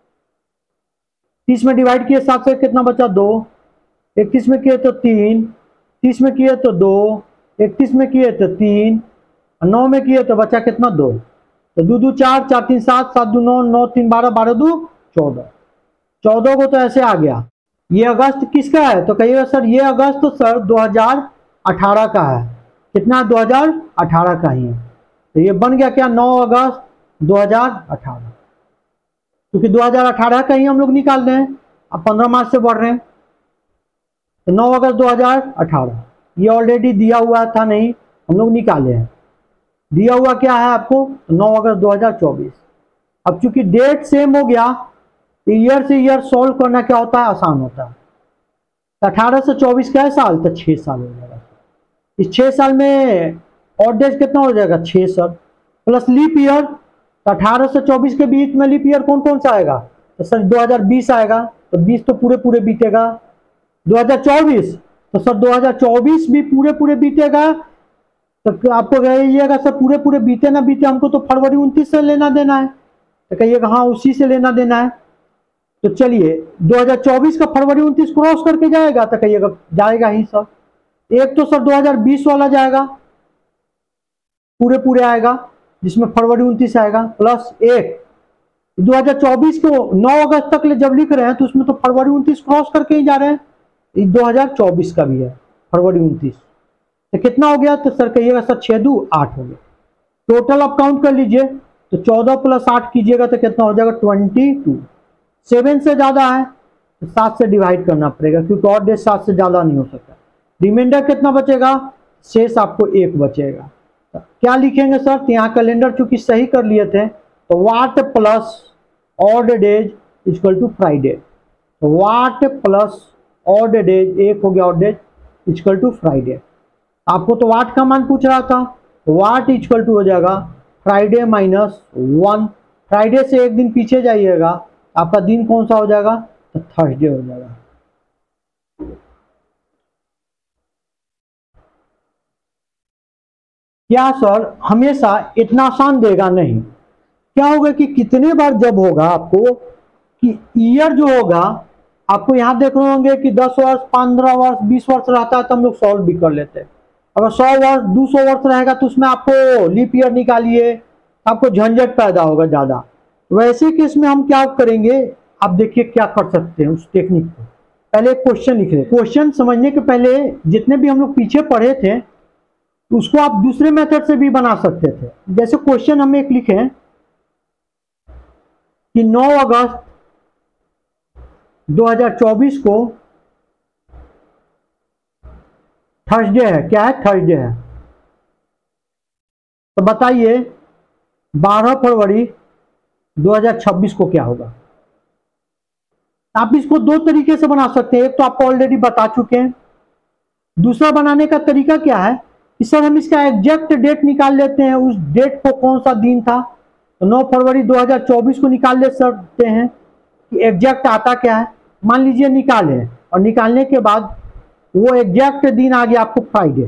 तीस में डिवाइड किए सात से कितना बचा दो। इकतीस में किए तो तीन, तीस में किए तो दो, इकतीस में किए तो तीन, नौ में किए तो बचा कितना दो। तो दो दो चार, चार तीन सात, सात दो नौ, नौ तीन बारह, बारह दो चौदह। चौदह को तो ऐसे आ गया। ये अगस्त किसका है तो कहिएगा सर ये अगस्त तो सर दो हज़ार अठारह का है। कितना दो हज़ार अठारह का ही है। तो ये बन गया क्या नौ अगस्त दो हज़ार अठारह, क्योंकि दो हज़ार अठारह का ही हम लोग निकाल रहे हैं। अब पंद्रह मार्च से बढ़ रहे हैं तो नौ अगस्त दो हज़ार अठारह ये ऑलरेडी दिया हुआ था, नहीं हम लोग निकाले हैं। दिया हुआ क्या है आपको नौ अगस्त दो हज़ार चौबीस। अब चूंकि डेट सेम हो गया ईयर से ईयर सॉल्व करना क्या होता है आसान होता है। अठारह से चौबीस का साल तो छह साल हो जाएगा। इस छह साल में और डेज कितना हो जाएगा छह सर, प्लस लीप ईयर। तो अठारह से चौबीस के बीच में लीप ईयर कौन कौन सा आएगा तो सर दो हज़ार बीस आएगा। तो बीस तो पूरे पूरे बीतेगा। दो हज़ार चौबीस तो सर दो हज़ार चौबीस भी पूरे पूरे बीतेगा। तो आपको कहिएगा सर पूरे पूरे बीते ना बीते हमको तो फरवरी उनतीस से लेना देना है। तो कहिएगा हाँ उसी से लेना देना है। तो चलिए दो हज़ार चौबीस का फरवरी उनतीस क्रॉस करके जाएगा तो कहिएगा जाएगा ही सर। एक तो सर दो हज़ार बीस वाला जाएगा पूरे पूरे आएगा जिसमें फरवरी उनतीस आएगा, प्लस एक दो हज़ार चौबीस को नौ अगस्त तक ले जब लिख रहे हैं तो उसमें तो फरवरी उनतीस क्रॉस करके ही जा रहे हैं। दो हज़ार चौबीस का भी है फरवरी उनतीस। तो कितना हो गया तो सर कहिएगा सर छह दो आठ हो गया। टोटल आप काउंट कर लीजिए तो चौदह प्लस आठ कीजिएगा तो कितना हो जाएगा ट्वेंटी टू। सेवन से ज्यादा है तो सात से डिवाइड करना पड़ेगा क्योंकि और डेज सात से ज्यादा नहीं हो सकता। रिमाइंडर कितना बचेगा शेष आपको एक बचेगा। तो क्या लिखेंगे सर तो यहाँ कैलेंडर चूंकि सही कर लिए थे तो what plus odd days equal to Friday. तो वाट प्लस ऑड डेज एक हो गया odd days equal to Friday. आपको तो वाट का मान पूछ रहा था, वाट इक्वल टू हो जाएगा फ्राइडे माइनस वन। फ्राइडे से एक दिन पीछे जाइएगा आपका दिन कौन सा हो जाएगा तो थर्सडे हो जाएगा। क्या सर हमेशा इतना आसान देगा नहीं। क्या होगा कि कितने बार जब होगा आपको कि ईयर जो होगा आपको यहां देख रहे होंगे कि दस वर्ष पंद्रह वर्ष बीस वर्ष रहता है तो हम लोग सॉल्व भी कर लेते हैं। अगर सौ वर्ष दो सौ वर्ष रहेगा तो उसमें आपको लीप ईयर निकालिए, आपको झंझट पैदा होगा ज़्यादा। वैसे केस में हम क्या करेंगे, आप देखिए क्या कर सकते हैं उस टेक्निक को। पहले क्वेश्चन लिख रहे, क्वेश्चन समझने के पहले जितने भी हम लोग पीछे पढ़े थे उसको आप दूसरे मेथड से भी बना सकते थे। जैसे क्वेश्चन हम एक लिखे कि नौ अगस्त दो हज़ार चौबीस को थर्सडे है, क्या है, थर्सडे है। तो बताइए बारह फरवरी दो हज़ार छब्बीस को क्या होगा। आप इसको दो तरीके से बना सकते हैं, एक तो आपको ऑलरेडी बता चुके हैं। दूसरा बनाने का तरीका क्या है कि सर हम इसका एग्जैक्ट डेट निकाल लेते हैं, उस डेट को कौन सा दिन था, तो नौ फरवरी दो हज़ार चौबीस को निकाल ले सकते हैं कि एग्जैक्ट आता क्या है। मान लीजिए निकाले, और निकालने के बाद वो एग्जैक्ट दिन आ गया आपको फ्राइडे।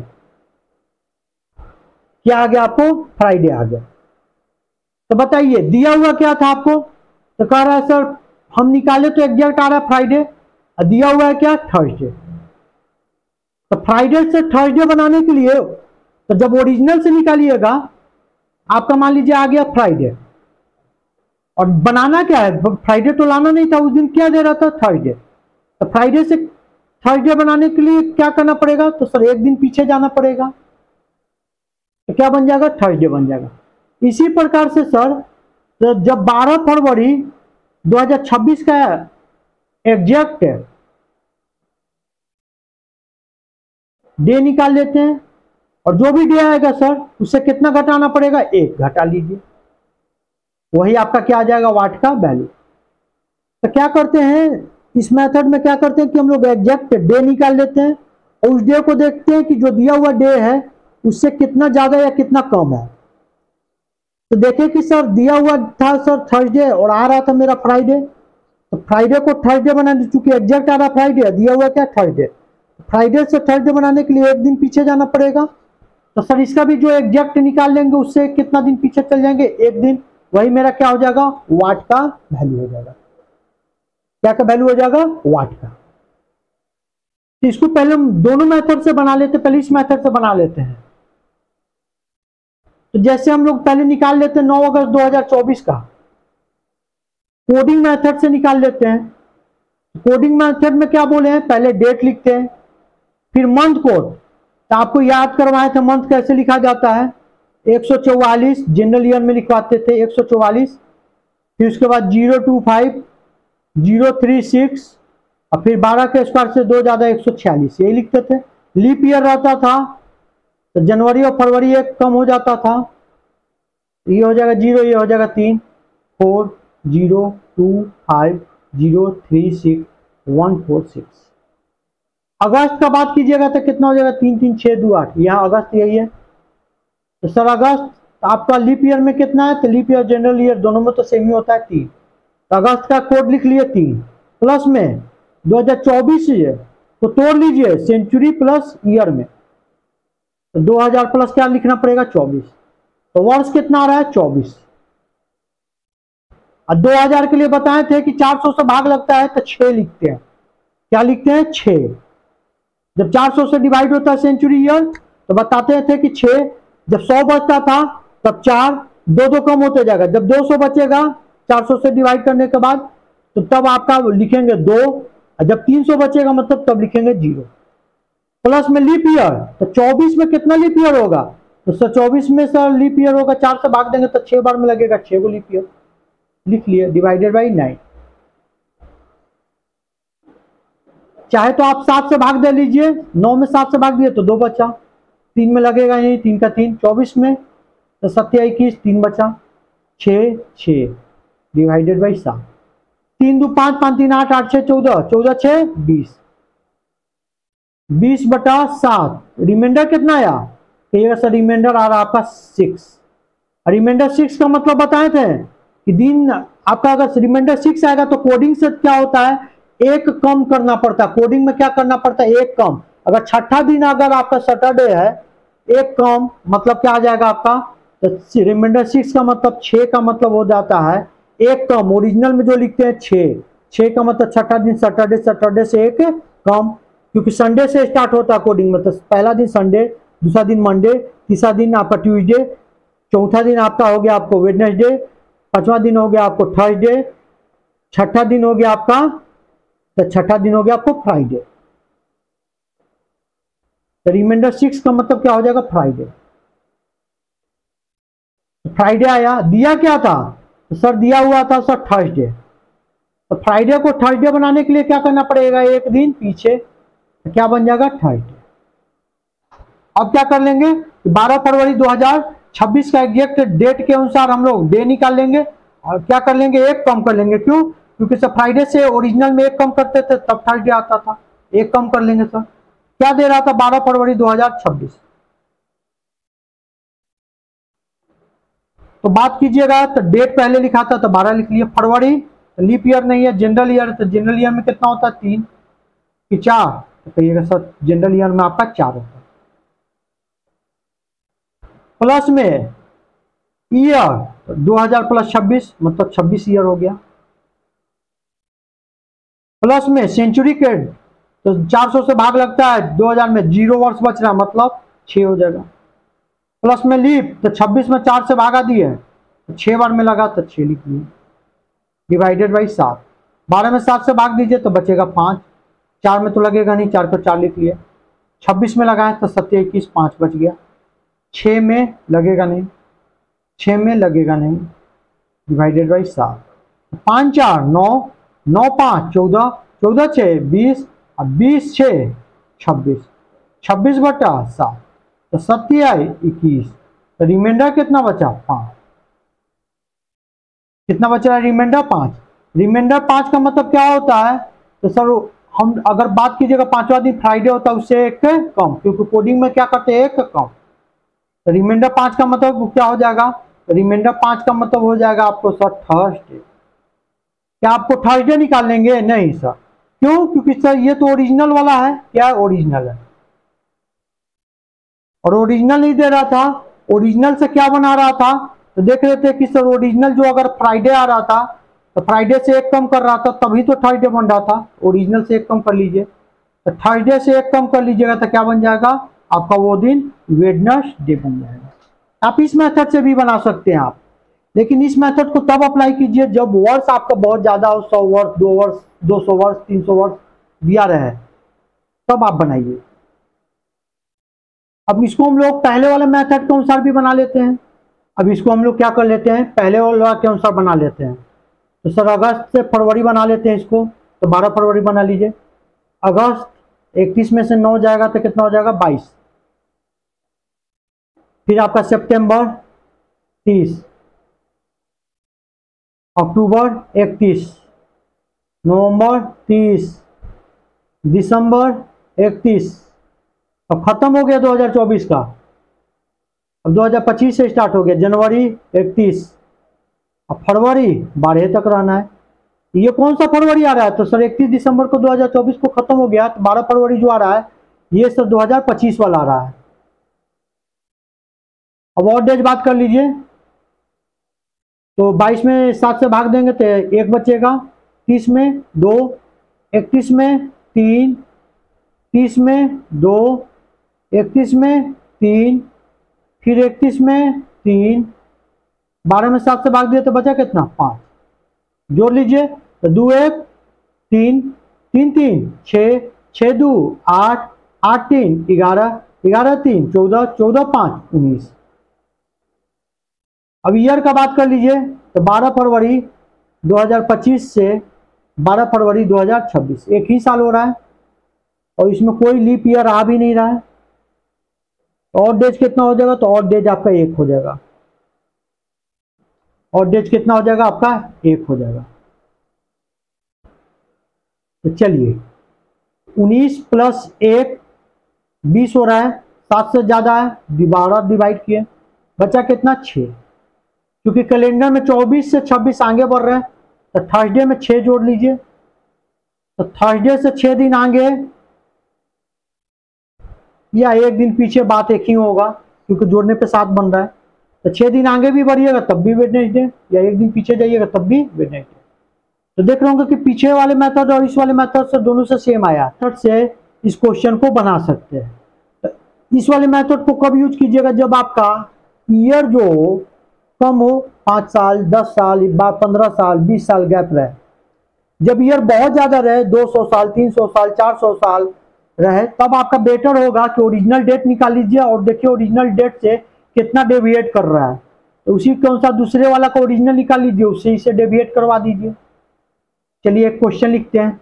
क्या आ गया आपको, फ्राइडे आ गया। तो बताइए दिया हुआ क्या था आपको, तो कह रहा है सर हम निकाले तो एग्जैक्ट आ रहा है फ्राइडे, और दिया हुआ है क्या, थर्सडे। तो फ्राइडे से थर्सडे बनाने के लिए तो जब ओरिजिनल से निकालिएगा आपका मान लीजिए आ गया फ्राइडे, और बनाना क्या है, फ्राइडे तो लाना नहीं था उस दिन, क्या दे रहा था, थर्सडे। तो फ्राइडे से थर्सडे बनाने के लिए क्या करना पड़ेगा, तो सर एक दिन पीछे जाना पड़ेगा, तो क्या बन जाएगा, थर्सडे बन जाएगा। इसी प्रकार से सर तो जब बारह फरवरी दो हज़ार छब्बीस का एग्जैक्ट डे निकाल लेते हैं, और जो भी डे आएगा सर उससे कितना घटाना पड़ेगा, एक घटा लीजिए, वही आपका क्या आ जाएगा, वाट का वैल्यू। तो क्या करते हैं इस मेथड में, क्या करते हैं कि हम लोग एग्जैक्ट डे निकाल लेते हैं और उस डे को देखते हैं कि जो दिया हुआ डे है उससे कितना ज्यादा या कितना कम है। तो देखें कि सर दिया हुआ था सर थर्सडे और आ रहा था मेरा फ्राइडे, तो फ्राइडे को थर्सडे बनाने, चूंकि एग्जैक्ट आ रहा फ्राइडे, दिया हुआ क्या, थर्सडे। फ्राइडे से थर्सडे बनाने के लिए एक दिन पीछे जाना पड़ेगा, तो सर इसका भी जो एग्जैक्ट निकाल लेंगे उससे कितना दिन पीछे चल जाएंगे, एक दिन। वही मेरा क्या हो जाएगा, वाट का वैल्यू हो जाएगा। क्या का वैल्यू हो जाएगा, वाट का। तो इसको पहले हम दोनों मेथड से बना लेते, पहले इस मेथड से बना लेते हैं। तो जैसे हम लोग पहले निकाल लेते हैं नौ अगस्त दो हज़ार चौबीस का, कोडिंग मेथड से निकाल लेते हैं। कोडिंग मेथड में क्या बोले हैं, पहले डेट लिखते हैं, फिर मंथ कोड। तो आपको याद करवाए थे मंथ कैसे लिखा जाता है, एक सौ चौवालीस जनरल ईयर में लिखवाते थे, एक सौ चौवालीस। फिर उसके बाद zero two five zero three six, और फिर बारह के स्क्वायर से दो ज्यादा एक सौ छियालीस, यही लिखते थे। लीप ईयर रहता था तो जनवरी और फरवरी एक कम हो जाता था, ये हो जाएगा जीरो, ये हो जाएगा तीन, four zero two five zero three six one four six. अगस्त का बात कीजिएगा तो कितना हो जाएगा, तीन तीन छः दो आठ, यहाँ अगस्त यही है। तो सर अगस्त आपका लीप ईयर में कितना है, तो लीप ईयर जनरल ईयर दोनों में तो सेम ही होता है, तीन। तो अगस्त का कोड लिख लिए तीन, प्लस में दो हज़ार चौबीस है तो तोड़ लीजिए सेंचुरी प्लस ईयर में, तो दो हज़ार प्लस क्या लिखना पड़ेगा, चौबीस। तो वर्ष कितना आ रहा है, चौबीस। और दो हज़ार के लिए बताए थे कि चार सौ से भाग लगता है तो छह लिखते हैं, क्या लिखते हैं, छह। जब चार सौ से डिवाइड होता है सेंचुरी ईयर तो बताते थे कि छह। जब सौ बचता था तब चार, दो दो कम होते जाएगा, जब दो सौ बचेगा चार सौ से डिवाइड करने के बाद तो तब आपका लिखेंगे दो, और जब तीन सौ बचेगा मतलब तब लिखेंगे जीरो। प्लस में लीप ईयर, तो चौबीस में कितना लीप ईयर होगा, तो सर चौबीस में सर लीप ईयर होगा, चार से भाग देंगे तो छह बार में लगेगा, छह को लीप ईयर लिख लिए, डिवाइडेड बाई नाइन। चाहे तो आप सात से भाग दे लीजिए, नौ में सात से भाग दिए तो दो बचा, तीन में लगेगा नहीं, तीन का तीन, चौबीस में तो सत्या इक्कीस, तीन बचा, छः छः डिवाइडेड बाई सात, तीन दो पाँच, पाँच तीन आठ, आठ छः चौदह, चौदह छः बीस, बीस बटा सात, रिमाइंडर कितना आया, कहिएगा सर रिमाइंडर आ रहा आपका सिक्स। रिमाइंडर सिक्स का मतलब बताए थे कि दिन आपका अगर रिमाइंडर सिक्स आएगा तो कोडिंग से क्या होता है, एक कम करना पड़ता है। कोडिंग में क्या करना पड़ता है, एक कम। अगर छठा दिन अगर आपका सैटरडे है, एक कम मतलब क्या आ जाएगा आपका, तो रिमाइंडर सिक्स का मतलब छः का मतलब हो जाता है एक कम। ओरिजिनल में जो लिखते हैं छः, छः का मतलब छठा दिन सैटरडे, सैटरडे से एक कम, क्योंकि संडे से स्टार्ट होता है कोडिंग में। तो पहला दिन संडे, दूसरा दिन मंडे, तीसरा दिन आपका ट्यूसडे, चौथा दिन आपका हो गया आपको वेडनेसडे, पांचवा दिन हो गया आपको थर्सडे, छठा दिन हो गया आपका, तो छठा दिन हो गया आपको फ्राइडे। तो रिमाइंडर सिक्स का मतलब क्या हो जाएगा, फ्राइडे। फ्राइडे आया, दिया क्या था, तो सर दिया हुआ था सर थर्सडे। तो फ्राइडे को थर्सडे बनाने के लिए क्या करना पड़ेगा, एक दिन पीछे, तो क्या बन जाएगा, थर्सडे। अब क्या कर लेंगे, बारह फरवरी दो हज़ार छब्बीस का एग्जैक्ट डेट के अनुसार हम लोग डे निकाल लेंगे और क्या कर लेंगे, एक कम कर लेंगे। क्यों, क्योंकि सर फ्राइडे से ओरिजिनल में एक कम करते थे तब थर्सडे आता था, एक कम कर लेंगे। सर क्या दे रहा था, बारह फरवरी दो हज़ार छब्बीस। तो बात कीजिएगा, तो डेट पहले लिखा था तो बारह लिख लिया। फरवरी लीप ईयर नहीं है, जनरल ईयर, तो जनरल ईयर में कितना होता है, तीन कि चार, तो कहिएगा सर जनरल ईयर में आपका चार होता है। प्लस में ईयर दो हज़ार प्लस छब्बीस मतलब छब्बीस ईयर हो गया। प्लस में सेंचुरी के तो चार सौ से भाग लगता है, दो हज़ार में जीरो वर्ष बच रहा है मतलब छह हो जाएगा। प्लस में लीप तो छब्बीस में चार से भागा दिए तो छह बार में लगा तो छह लिख लिए, डिवाइडेड बाई सात। बारह में सात से भाग दीजिए तो बचेगा पाँच, चार में तो लगेगा नहीं, चार को चार लिख लिए। छब्बीस में लगाए तो सत्तर इक्कीस पाँच बच गया, छः में लगेगा नहीं, छः में लगेगा नहीं, डिवाइडेड बाई सात। पाँच चार नौ, नौ पाँच चौदह, चौदह छः बीस और बीस छः छब्बीस, छब्बीस बटा सात तो सत्ताई इक्कीस। तो रिमाइंडर कितना बचा, पाँच। कितना बच रहा है, रिमाइंडर पाँच। रिमाइंडर पाँच का मतलब क्या होता है, तो सर हम अगर बात कीजिएगा पांचवा दिन फ्राइडे होता है उससे एक कम, क्योंकि कोडिंग में क्या करते हैं, एक कम। तो रिमाइंडर पाँच का मतलब क्या हो जाएगा, रिमाइंडर पाँच का मतलब हो जाएगा आपको सर थर्सडे। क्या आपको थर्सडे निकाल लेंगे, नहीं सर। क्यों, क्योंकि सर ये तो ओरिजिनल वाला है, क्या ओरिजिनल है, और ओरिजिनल नहीं दे रहा था। ओरिजिनल से क्या बना रहा था, तो देख रहे थे कि सर ओरिजिनल जो अगर फ्राइडे आ रहा था तो फ्राइडे से एक कम कर रहा था तभी तो थर्सडे बन रहा था। ओरिजिनल से एक कम कर लीजिए, तो थर्सडे से एक कम कर लीजिएगा तो क्या बन जाएगा आपका, वो दिन वेडनेसडे बन जाएगा। आप इस मेथड से भी बना सकते हैं आप, लेकिन इस मेथड को तब अप्लाई कीजिए जब वर्ष आपका बहुत ज्यादा हो, सौ वर्ष, दो वर्ष, दो सौ वर्ष, तीन सौ वर्ष दिया रहे, तब आप बनाइए। अब इसको हम लोग पहले वाले मेथड के अनुसार भी बना लेते हैं। अब इसको हम लोग क्या कर लेते हैं, पहले वाले के अनुसार बना लेते हैं। तो सर अगस्त से फरवरी बना लेते हैं इसको, तो बारह फरवरी बना लीजिए। अगस्त इकतीस में से नौ जाएगा तो कितना हो जाएगा, बाईस। फिर आपका सितंबर तीस, अक्टूबर इकतीस, नवंबर तीस, दिसंबर इकतीस। अब खत्म हो गया दो हज़ार चौबीस का, अब दो हज़ार पच्चीस से स्टार्ट हो गया, जनवरी इकतीस, अब फरवरी बारह तक रहना है। ये कौन सा फरवरी आ रहा है, तो सर इकतीस दिसंबर को दो हज़ार चौबीस को खत्म हो गया, तो बारह फरवरी जो आ रहा है ये सर दो हज़ार पच्चीस वाला आ रहा है। अब और डेज बात कर लीजिए, तो बाईस में सात से भाग देंगे तो एक बचेगा, तीस में दो, इकतीस में तीन, तीस में दो, इकतीस में तीन, फिर इकतीस में तीन, बारह में सात से भाग दिया तो बचा कितना, पाँच। जोड़ लीजिए तो दो एक तीन, तीन तीन छः, छः दो आठ, आठ तीन ग्यारह, ग्यारह तीन चौदह, चौदह पाँच उन्नीस। अब ईयर का बात कर लीजिए तो बारह फरवरी दो हज़ार पच्चीस से बारह फरवरी दो हज़ार छब्बीस, एक ही साल हो रहा है और इसमें कोई लीप ईयर आ भी नहीं रहा है। और डेज कितना हो जाएगा, तो और डेज आपका एक हो जाएगा, और डेज कितना हो जाएगा आपका, एक हो जाएगा। तो चलिए उन्नीस प्लस एक बीस हो रहा है, सात से ज्यादा है, बारह डिवाइड किए, बचा कितना, छः। क्योंकि कैलेंडर में चौबीस से छब्बीस आगे बढ़ रहे हैं तो थर्सडे में छः जोड़ लीजिए, तो थर्सडे से छः दिन आगे या एक दिन पीछे बात एक ही होगा, क्योंकि जोड़ने पे सात बन रहा है। तो छः दिन आगे भी बढ़िएगा तब भी वेडनेसडे, या एक दिन पीछे जाइएगा तब भी वेडनेसडे। तो देख रहे होंगे कि पीछे वाले मेथड और इस वाले मेथड से दोनों से सेम आया, मेथड से इस क्वेश्चन को बना सकते हैं। तो इस वाले मेथड को कब यूज कीजिएगा, जब आपका ईयर जो हो कम हो, पाँच साल, दस साल, पंद्रह साल, बीस साल गैप रहे। जब ईयर बहुत ज्यादा रहे, दो सौ साल, तीन सौ साल, चार सौ साल रहे, तब आपका बेटर होगा कि ओरिजिनल डेट निकाल लीजिए और देखिए ओरिजिनल डेट से कितना डेविएट कर रहा है, तो उसी के अनुसार दूसरे वाला का ओरिजिनल निकाल लीजिए, उससे इसे डेविएट करवा दीजिए। चलिए एक क्वेश्चन लिखते हैं।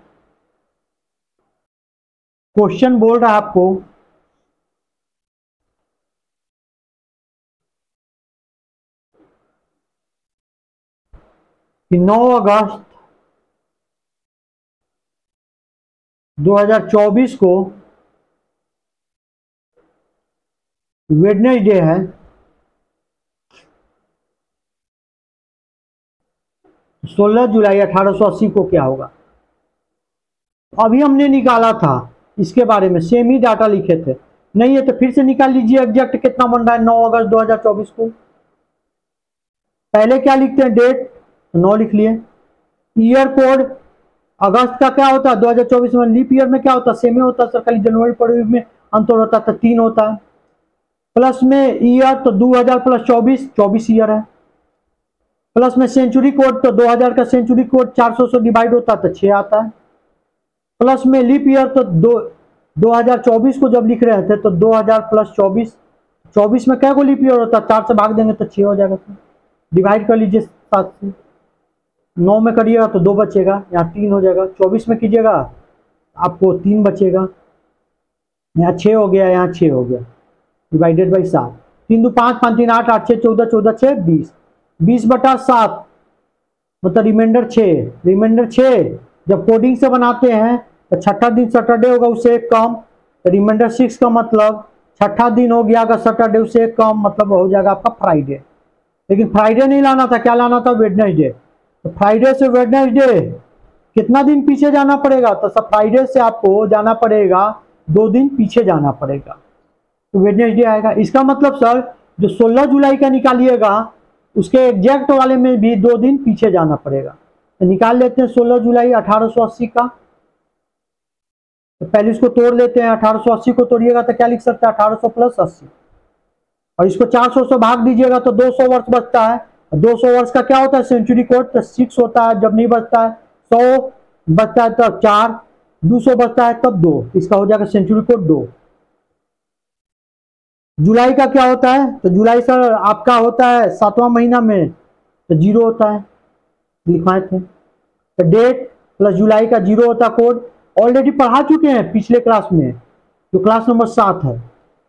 क्वेश्चन बोल रहा है आपको कि नौ अगस्त दो हज़ार चौबीस को वेडनेसडे है, सोलह जुलाई अठारह सौ अस्सी को क्या होगा। अभी हमने निकाला था इसके बारे में, सेम ही डाटा लिखे थे, नहीं है तो फिर से निकाल लीजिए एग्जैक्ट कितना बन रहा है नौ अगस्त दो हज़ार चौबीस को। पहले क्या लिखते हैं, डेट, नौ लिख लिए। ईयर कोड, अगस्त का क्या होता है दो हज़ार चौबीस में, लीप ईयर में क्या होता है, सेम ही होता है सर, खाली जनवरी फरवरी में अंतर होता है, तो तीन होता है। प्लस में ईयर तो दो हज़ार प्लस चौबीस, चौबीस ईयर है। प्लस में सेंचुरी कोड, तो दो हज़ार का सेंचुरी कोड चार सौ से डिवाइड होता है तो छह आता है। प्लस में लीप ईयर, तो दो दो हजार चौबीस को जब लिख रहे थे तो दो हज़ार प्लस चौबीस, चौबीस में क्या को लीप ईयर होता है, चार से भाग देंगे तो छह हो जाएगा, तो डिवाइड कर लीजिए सात से। नौ में करिएगा तो दो बचेगा, यहाँ तीन हो जाएगा। चौबीस में कीजिएगा आपको तीन बचेगा, यहाँ छः हो गया, यहाँ छः हो गया, डिवाइडेड बाई सात। तीन दो पाँच, पाँच तीन आठ, आठ छः चौदह, चौदह छः बीस, बीस बटा सात मतलब रिमाइंडर छः, रिमाइंडर छः जब कोडिंग से बनाते हैं तो छठा दिन सैटरडे होगा, उससे एक कम, तो रिमाइंडर सिक्स का मतलब छठा दिन हो गया, अगर सैटरडे उससे एक कम मतलब हो जाएगा आपका फ्राइडे। लेकिन फ्राइडे नहीं लाना था, क्या लाना था, वेडनेसडे। तो फ्राइडे से वेडनेसडे कितना दिन पीछे जाना पड़ेगा, तो सब फ्राइडे से आपको जाना पड़ेगा दो दिन पीछे जाना पड़ेगा, तो वेडनेसडे आएगा। इसका मतलब सर जो सोलह जुलाई का निकालिएगा उसके एग्जैक्ट वाले में भी दो दिन पीछे जाना पड़ेगा, तो निकाल लेते हैं सोलह जुलाई अठारह सौ अस्सी का। तो पहले इसको तोड़ लेते हैं, अठारह सौ अस्सी को तोड़िएगा तो क्या लिख सकते हैं, अठारह सौ प्लस अस्सी, और इसको चार सौ से भाग दीजिएगा तो दो सौ वर्ष बचता है। दो सौ वर्ष का क्या होता है सेंचुरी कोड, तो सिक्स होता है, जब नहीं बचता है सौ बचता है तब चार, दो सौ बचता है तब दो, इसका हो जाएगा सेंचुरी कोड दो। जुलाई का क्या होता है, तो जुलाई सर आपका होता है सातवां महीना में, तो जीरो होता है, लिखवाए थे। तो डेट प्लस जुलाई का जीरो होता है कोड, ऑलरेडी पढ़ा चुके हैं पिछले क्लास में, जो क्लास नंबर सात है।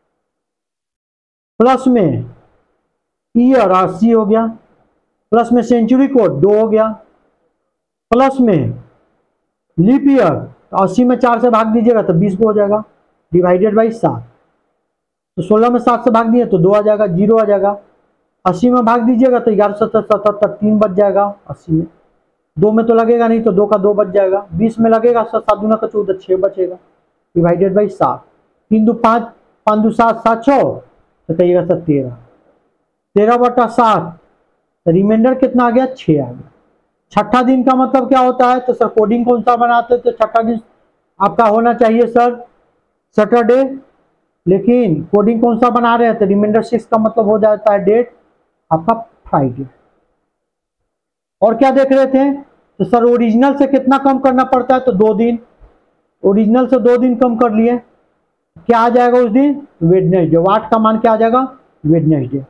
प्लस में ईयर अस्सी हो गया, प्लस में सेंचुरी कोड दो हो गया, प्लस में लीप ईयर, तो अस्सी में चार से भाग दीजिएगा तो बीस को हो जाएगा, डिवाइडेड बाई सात। तो सोलह में सात से भाग दिए तो दो आ जाएगा, जीरो आ जाएगा। अस्सी में भाग दीजिएगा तो ग्यारह सत्तर सतहत्तर, तीन बच जाएगा अस्सी में, दो में तो लगेगा नहीं तो दो का दो बच जाएगा, बीस में लगेगा सात दूना का चौदह, छः बचेगा, डिवाइडेड बाई सात। तीन दो पाँच, पाँच दो सात, सात छः, तो कहिएगा सर तेरह, तेरह बटा सात, रिमाइंडर कितना आ गया, छः आ गया। छठा दिन का मतलब क्या होता है, तो सर कोडिंग कौन सा बनाते हैं, तो छठा दिन आपका होना चाहिए सर सैटरडे, लेकिन कोडिंग कौन सा बना रहे हैं, तो रिमाइंडर सिक्स का मतलब हो जाता है डेट आपका फ्राइडे। और क्या देख रहे थे, तो सर ओरिजिनल से कितना कम करना पड़ता है, तो दो दिन, ओरिजिनल से दो दिन कम कर लिए, क्या आ जाएगा उस दिन, वेडनेसडे। वाट का मान क्या आ जाएगा, वेडनेसडे।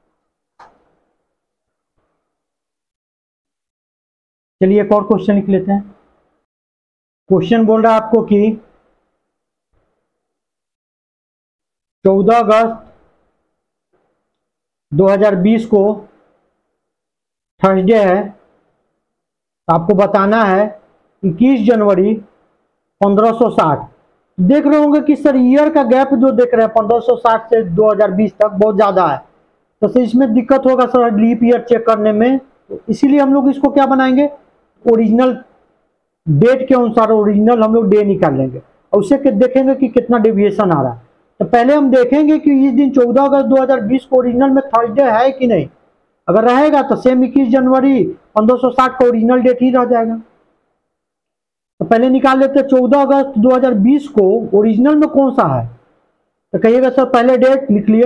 चलिए एक और क्वेश्चन लिख लेते हैं। क्वेश्चन बोल रहा है आपको कि चौदह अगस्त दो हज़ार बीस को थर्सडे है, तो आपको बताना है इक्कीस जनवरी पंद्रह सौ साठ। देख रहे होंगे कि सर ईयर का गैप जो देख रहे हैं पंद्रह सौ साठ से दो हज़ार बीस तक बहुत ज़्यादा है, तो सर इसमें दिक्कत होगा सर लीप ईयर चेक करने में, तो इसीलिए हम लोग इसको क्या बनाएंगे, ओरिजिनल डेट के अनुसार ओरिजिनल हम लोग डे निकाल लेंगे और उससे देखेंगे कि कितना डेविएशन आ रहा है। तो पहले हम देखेंगे कि इस दिन चौदह अगस्त दो हज़ार बीस को ओरिजिनल में थर्सडे है कि नहीं, अगर रहेगा तो सेम इक्कीस जनवरी पंद्रह सौ साठ का ओरिजिनल डेट ही रह जाएगा। तो पहले निकाल लेते हैं चौदह अगस्त दो हज़ार बीस को ओरिजिनल में कौन सा है, तो कहिएगा सर पहले डेट लिख लिए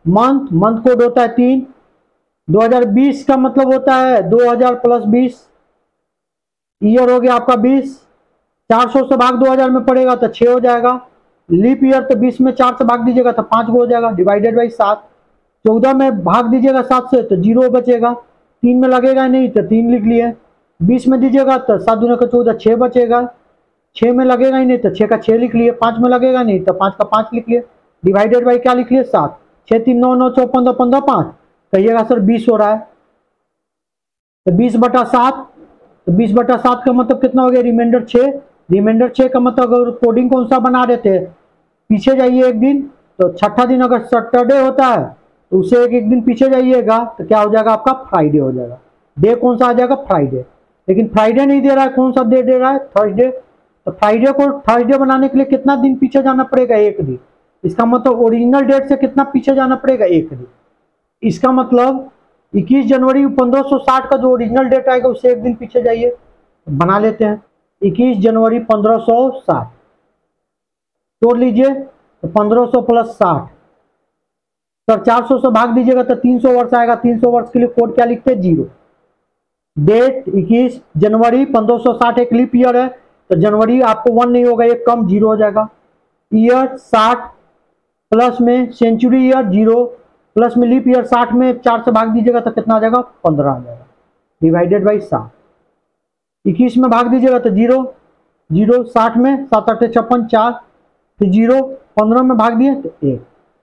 मंथ, मंथ कोड होता है तीन। दो हज़ार बीस का मतलब होता है दो हज़ार प्लस बीस, ईयर हो गया आपका बीस। चार सौ से भाग दो हज़ार में पड़ेगा तो छः हो जाएगा। लीप ईयर तो बीस में चार से भाग दीजिएगा तो पाँच को हो जाएगा, डिवाइडेड बाई सात। चौदह में भाग दीजिएगा सात से तो जीरो बचेगा, तीन में लगेगा नहीं तो तीन लिख लिए। बीस में दीजिएगा तो सात दूना का चौदह, छः बचेगा। छः में लगेगा ही नहीं तो छः का छः लिख लिए। पाँच में लगेगा नहीं तो पाँच का पाँच लिख लिए, डिवाइडेड बाई क्या लिख लिए सात। छः तीन नौ, नौ चौ पंद्रह, पंद्रह पाँच, कहिएगा सर बीस हो रहा है तो बीस बटा सात, तो बीस बटा सात का मतलब कितना हो गया, रिमाइंडर छः। रिमाइंडर छः का मतलब अगर कोडिंग कौन सा बना रहे थे, पीछे जाइए एक दिन, तो छठा दिन अगर सैटरडे होता है तो उसे एक एक दिन पीछे जाइएगा तो क्या हो जाएगा आपका, फ्राइडे हो जाएगा। डे कौन सा आ जाएगा, फ्राइडे। लेकिन फ्राइडे नहीं दे रहा है, कौन सा डे दे रहा है, थर्सडे। तो फ्राइडे को थर्सडे बनाने के लिए कितना दिन पीछे जाना पड़ेगा, एक दिन। इसका मतलब ओरिजिनल डेट से कितना पीछे जाना पड़ेगा, एक दिन। इसका मतलब इक्कीस जनवरी पंद्रह सौ साठ का जो ओरिजिनल डेट आएगा उससे एक दिन पीछे जाइए, बना लेते हैं। इक्कीस जनवरी पंद्रह सौ साठ तोड़ लीजिए तो पंद्रह सौ प्लस साठ, सर चार सौ से भाग दीजिएगा तो तीन सौ वर्ष आएगा। तीन सौ वर्ष के लिए कोड क्या लिखते हैं, जीरो। डेट इक्कीस जनवरी पंद्रह सौ साठ, एक लीप ईयर है तो जनवरी आपको वन नहीं होगा, एक कम, जीरो हो जाएगा। ईयर साठ, प्लस में सेंचुरी ईयर जीरो, प्लस में लीप ईयर साठ में चार से भाग दीजिएगा तो कितना आ जाएगा, पंद्रह आ जाएगा, डिवाइडेड बाई साठ। इक्कीस में भाग दीजिएगा तो जीरो, जीरो साठ में सात आठ छप्पन, चार, फिर जीरो, पंद्रह में भाग दिए तो एक,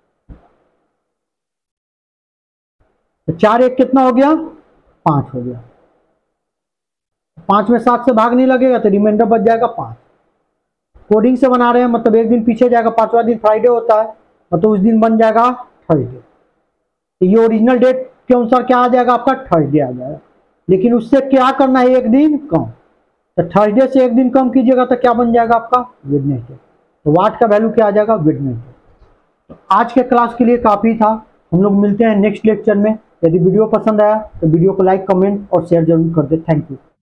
तो चार एक कितना हो गया, पांच हो गया। पांच में सात से भाग नहीं लगेगा तो रिमाइंडर बच जाएगा पांच। कोडिंग से बना रहे हैं मतलब एक दिन पीछे जाएगा, पांचवा दिन फ्राइडे होता है मतलब उस दिन बन जाएगा थर्सडे। तो ये ओरिजिनल डेट के अनुसार क्या आ जाएगा आपका, थर्सडे आ जाएगा। लेकिन उससे क्या करना है, एक दिन कम। तो थर्सडे से एक दिन कम कीजिएगा तो क्या बन जाएगा आपका, वेडनेसडे। तो वाट का वैल्यू क्या आ जाएगा, वेडनेसडे। तो आज के क्लास के लिए काफ़ी था, हम लोग मिलते हैं नेक्स्ट लेक्चर में। यदि वीडियो पसंद आया तो वीडियो को लाइक, कमेंट और शेयर जरूर कर दे। Thank you.